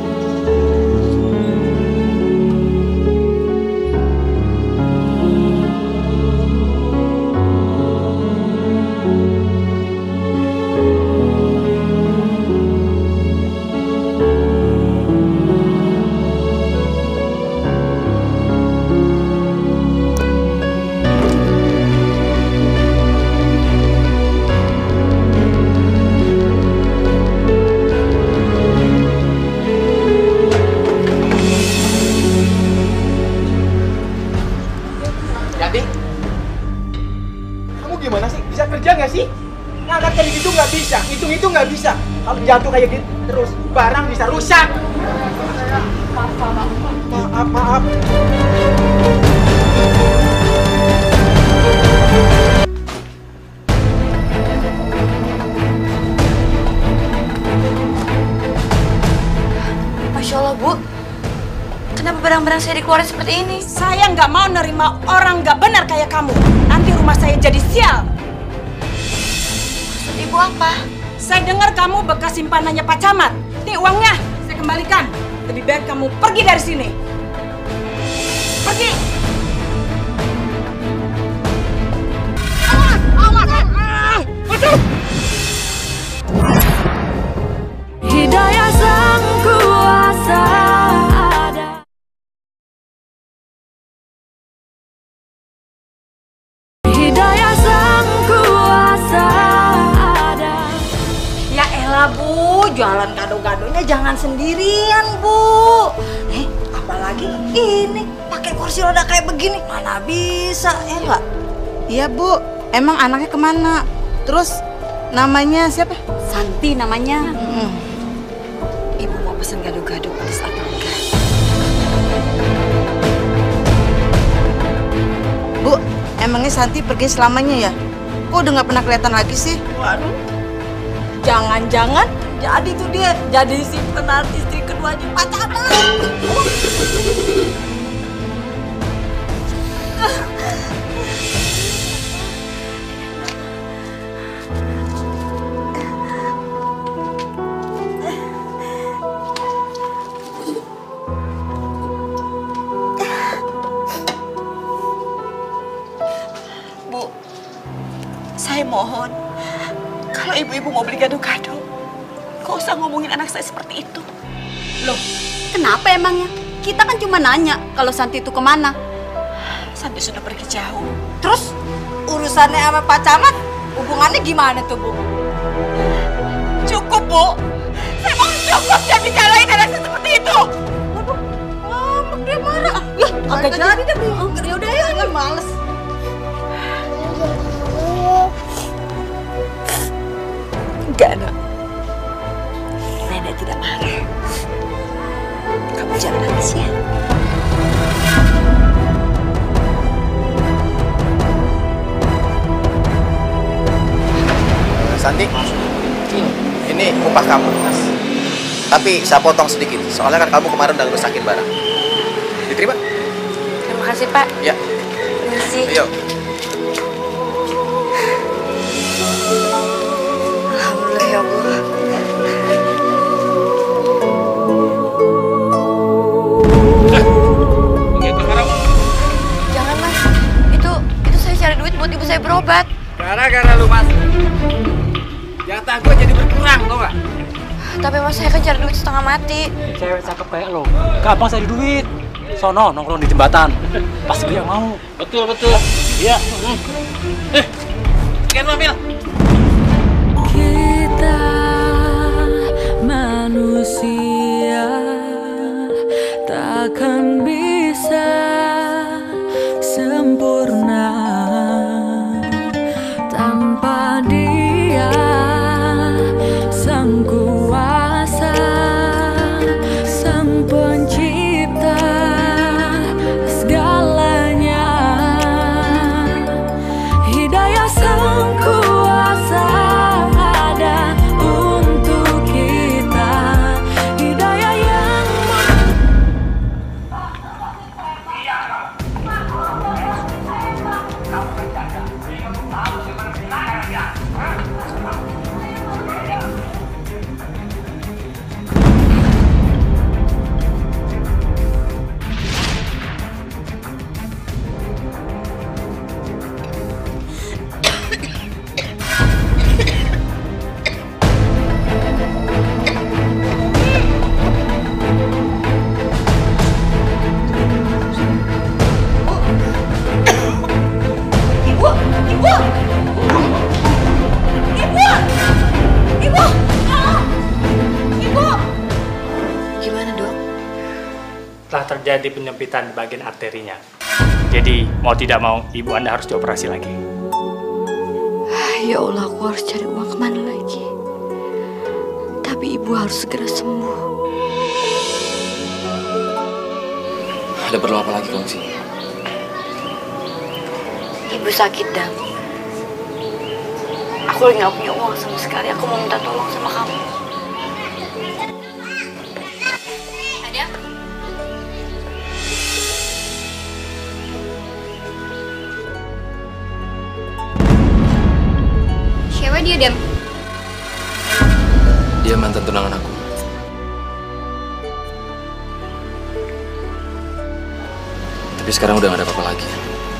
Gimana sih? Bisa kerja nggak sih? Ngangkat kayak gitu nggak bisa, hitung-hitung nggak bisa. Kalau jatuh kayak gitu terus, barang bisa rusak. Maaf, maaf. Masya Allah, Bu. Kenapa barang-barang saya dikeluarin seperti ini? Saya nggak mau nerima orang nggak benar kayak kamu. Nanti rumah saya jadi sial. Maksud Ibu apa? Saya dengar kamu bekas simpanannya Pak Camat. Nih uangnya, saya kembalikan. Lebih baik kamu pergi dari sini. Pergi! Awas! Awas! Ah! Aduh! Hidayah Sang Kuasa ada. Hidayah Sang Kuasa ada. jualan gado-gadonya jangan sendirian, Bu. Eh, apalagi ini pakai kursi roda kayak begini, mana bisa, ya enggak? Iya, Bu. Emang anaknya kemana? Terus namanya siapa? Santi namanya. Hmm. Ibu mau pesen gado-gado pedas atau enggak? Bu, emangnya Santi pergi selamanya ya? Kok udah nggak pernah kelihatan lagi sih? Waduh, jangan-jangan jadi tuh dia jadi si penanti istri kedua di Pak Camat. Bu, saya mohon, kalau ibu-ibu mau beli gado-gado, gak usah ngomongin anak saya seperti itu. Loh, kenapa emangnya? Kita kan cuma nanya kalau Santi itu kemana. Santi sudah pergi jauh. Terus urusannya sama Pak Camat, hubungannya gimana tuh, Bu? Cukup, Bu. Saya mohon cukup, jangan bicarain anak saya seperti itu. Waduh, ngambek dia marah. Ya, agak jadi deh, Bu. Ya udah ya, nggak males. Enggak, Nak. Nenek tidak marah. Kamu jangan nangis ya. Santi, ini upah kamu. Tapi saya potong sedikit, soalnya kan kamu kemarin udah ngerusakin barang. Diterima? Terima kasih, Pak. Ya. Terima kasih. Ayo. Alhamdulillah ya Allah. Jangan, Mas. Itu itu saya cari duit buat ibu saya berobat. Gara-gara lu, Mas. Jatah gue jadi berkurang, tau gak? Tapi Mas, saya kan cari duit setengah mati. Cewek cakep kayak lo, gampang cari duit. Sono nongkrong di jembatan, pasti dia mau. Betul, betul. Iya. Eh, sekian lo, Mil. Kita manusia takkan bisa sempurna tanpa Dia Sang Kuasa, Sang Pencipta segalanya. Hidayah Sang Kuasa ada untuk kita. Hidayah yang Ibu, ibu, ibu, ibu, ibu. Gimana, Dok? Telah terjadi penyempitan di bagian arterinya. Jadi mau tidak mau ibu Anda harus dioperasi lagi. Ya Allah, aku harus cari uang kemana lagi? Tapi ibu harus segera sembuh. Ada perlu apa lagi kamu sini? Ibu sakit, Dam. Aku lagi gak punya uang sama sekali. Aku mau minta tolong sama kamu. Ada? Siapa dia, Dam? Dia mantan tunangan aku. Tapi sekarang udah gak ada apa-apa lagi.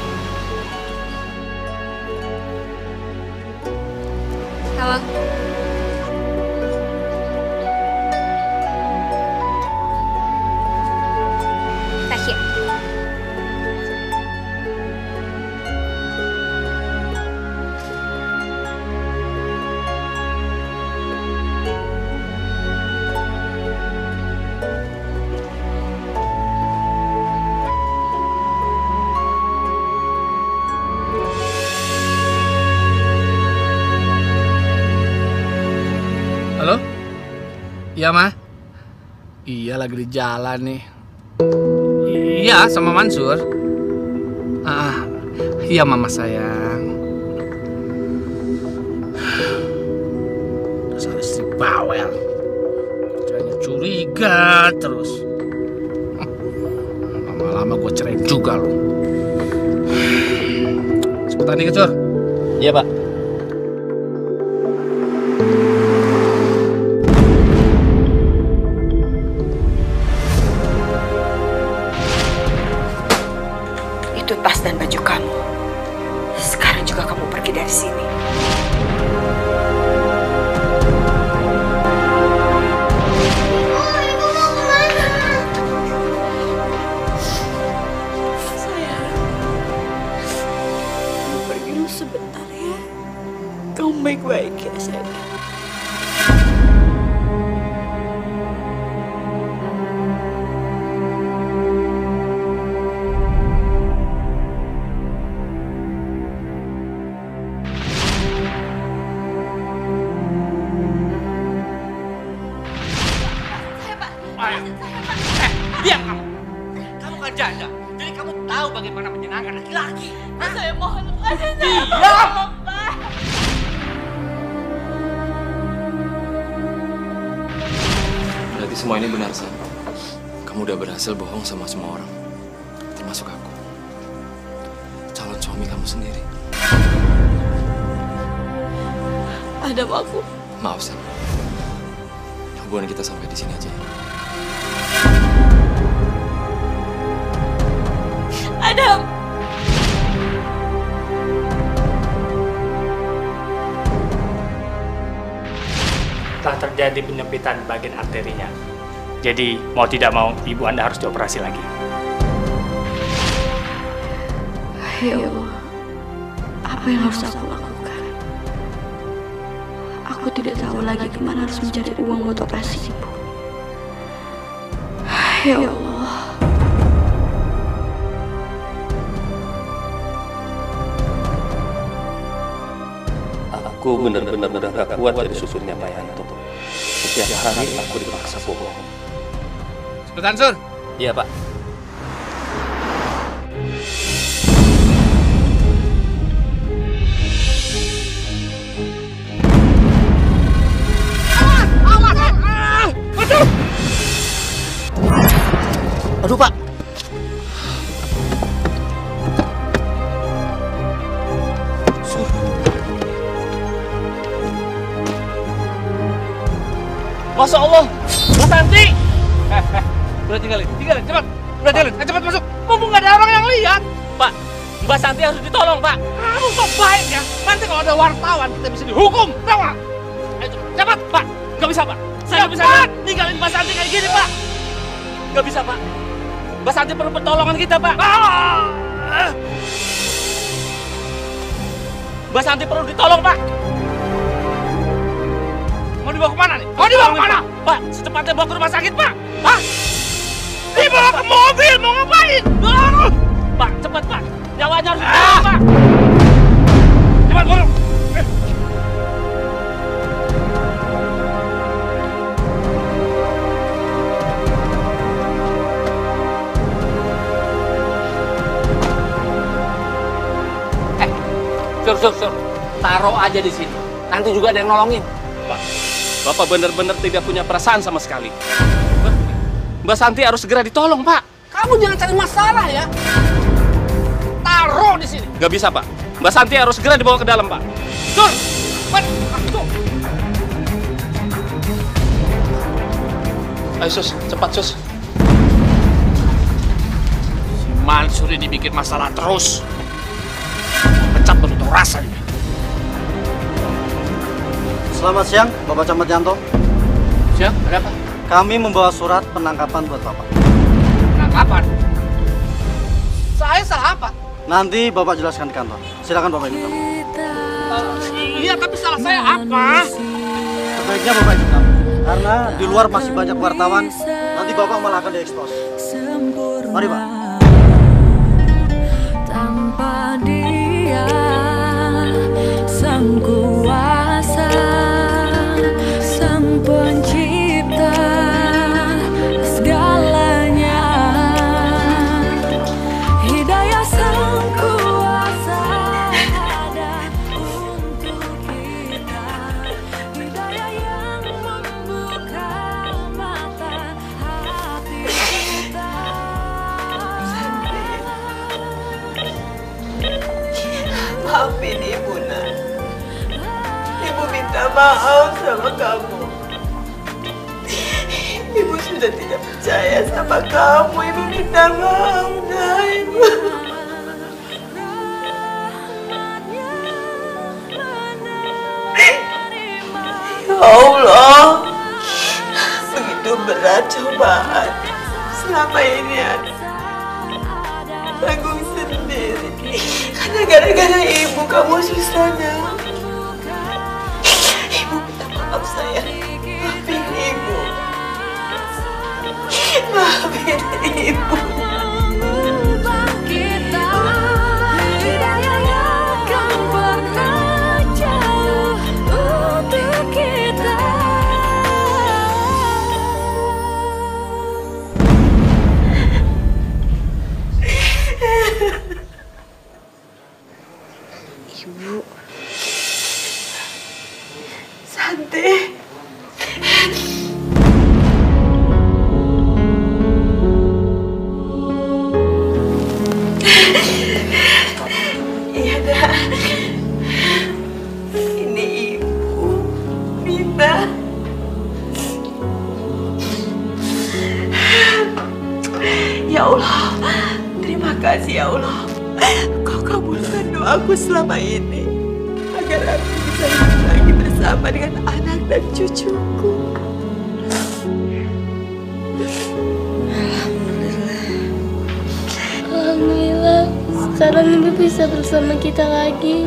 Halo. Tasya. Iya, Ma. Iya, lagi di jalan nih. Iya, sama Mansur. Ah, iya Mama sayang. Dasar istri bawel. Kerjanya curiga terus. Lama-lama gue ceraiin juga loh. Cepetan nih, Kecur. Iya, Pak. Itu tas dan baju kamu. Sekarang juga kamu pergi dari sini. Sayang, kamu pergi dulu sebentar ya. Kamu baik-baik ya, sayang. Diam kamu. Kamu kan janda, jadi kamu tahu bagaimana menyenangkan laki-laki. Saya mohon lepasin saya. Diam. Berarti semua ini benar, San. Kamu udah berhasil bohong sama semua orang, termasuk aku, calon suami kamu sendiri. Adam, aku. Maaf, San. Hubungan kita sampai di sini aja ya. Adam. Telah terjadi penyempitan bagian arterinya. Jadi mau tidak mau ibu Anda harus dioperasi lagi. Ya Allah, apa yang harus aku lakukan? Aku tidak tahu lagi kemana harus mencari uang buat operasi ibu. Ya Allah. Aku benar-benar udah gak kuat dari supirnya Pak Yanto. Setiap hari aku dipaksa bohong. Cepetan, Sur. Iya, Pak. Aduh! Aduh, Pak. Masya Allah, Mbak Santi. Udah tinggalin, tinggalin, cepat. Udah tinggalin, eh, cepat masuk. Mumpung nggak ada orang yang lihat. Pak, Mbak Santi harus ditolong, Pak. Kamu kok baik ya? Nanti kalau ada wartawan kita bisa dihukum, tahu nggak? Ayo cepat, cepat, Pak. Nggak bisa, Pak. Saya nggak bisa ninggalin Mbak Santi kayak gini, Pak. Nggak bisa, Pak. Mbak Santi perlu pertolongan kita, Pak. Ah! Mbak Santi perlu ditolong, Pak. Mau dibawa kemana nih? Mau dibawa kemana? Pak, secepatnya bawa ke rumah sakit, Pak. Hah? Dibawa ke mobil, mau ngapain? Pak, cepat, Pak. Nyawanya harus ditolong, Pak. Cepat, burung. Eh, sur, sur, sur. Taruh aja di sini. Nanti juga ada yang nolongin. Pak, Bapak benar-benar tidak punya perasaan sama sekali. Mbak Santi harus segera ditolong, Pak. Kamu jangan cari masalah ya. Taruh di sini. Gak bisa, Pak. Mbak Santi harus segera dibawa ke dalam, Pak. Sur, cepat. Tuh. Ayo, Sus. Cepat, Sus. Si Mansur ini bikin masalah terus. Pecat baru tahu rasanya. Selamat siang, Bapak Camat Yanto. Siang, ada apa? Kami membawa surat penangkapan buat Bapak. Penangkapan? Saya salah apa? Nanti Bapak jelaskan di kantor. Silakan Bapak ikut kami. Uh, iya, tapi salah saya apa? Sebaiknya Bapak ikut kami. Karena di luar masih banyak wartawan. Nanti Bapak malah akan diekspos. Mari, Pak. Tanpa dia, sang kuasa, sang pencipta, maaf sama kamu. Ibu sudah tidak percaya sama kamu. Ibu minta maaf, nah, Ibu. Ya Allah, begitu berat cobaan selama ini aku tanggung sendiri. Karena gara-gara ibu kamu susah, nak. Ibu minta maaf, sayang. Maafin ibu. Maafin ibu. Ibu Santi. Iya dah. Ini ibu Mina. Ya Allah, terima kasih ya Allah. Kau kabulkan doaku selama ini agar aku bisa hidup lagi bersama dengan anak dan cucuku. Alhamdulillah. Alhamdulillah, sekarang ibu bisa bersama kita lagi.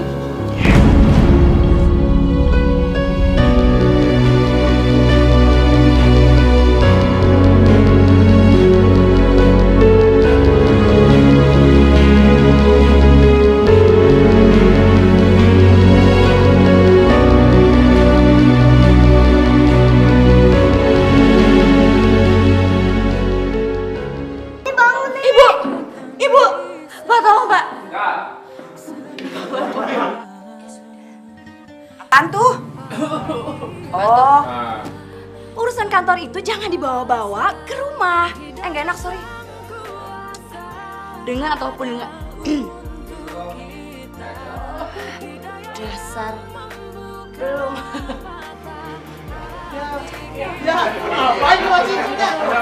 Tantu. Oh. Urusan kantor itu jangan dibawa-bawa ke rumah. Eh, nggak enak, sorry. Dengan ataupun enggak. Dasar. Belum. Ya, apa ini masih?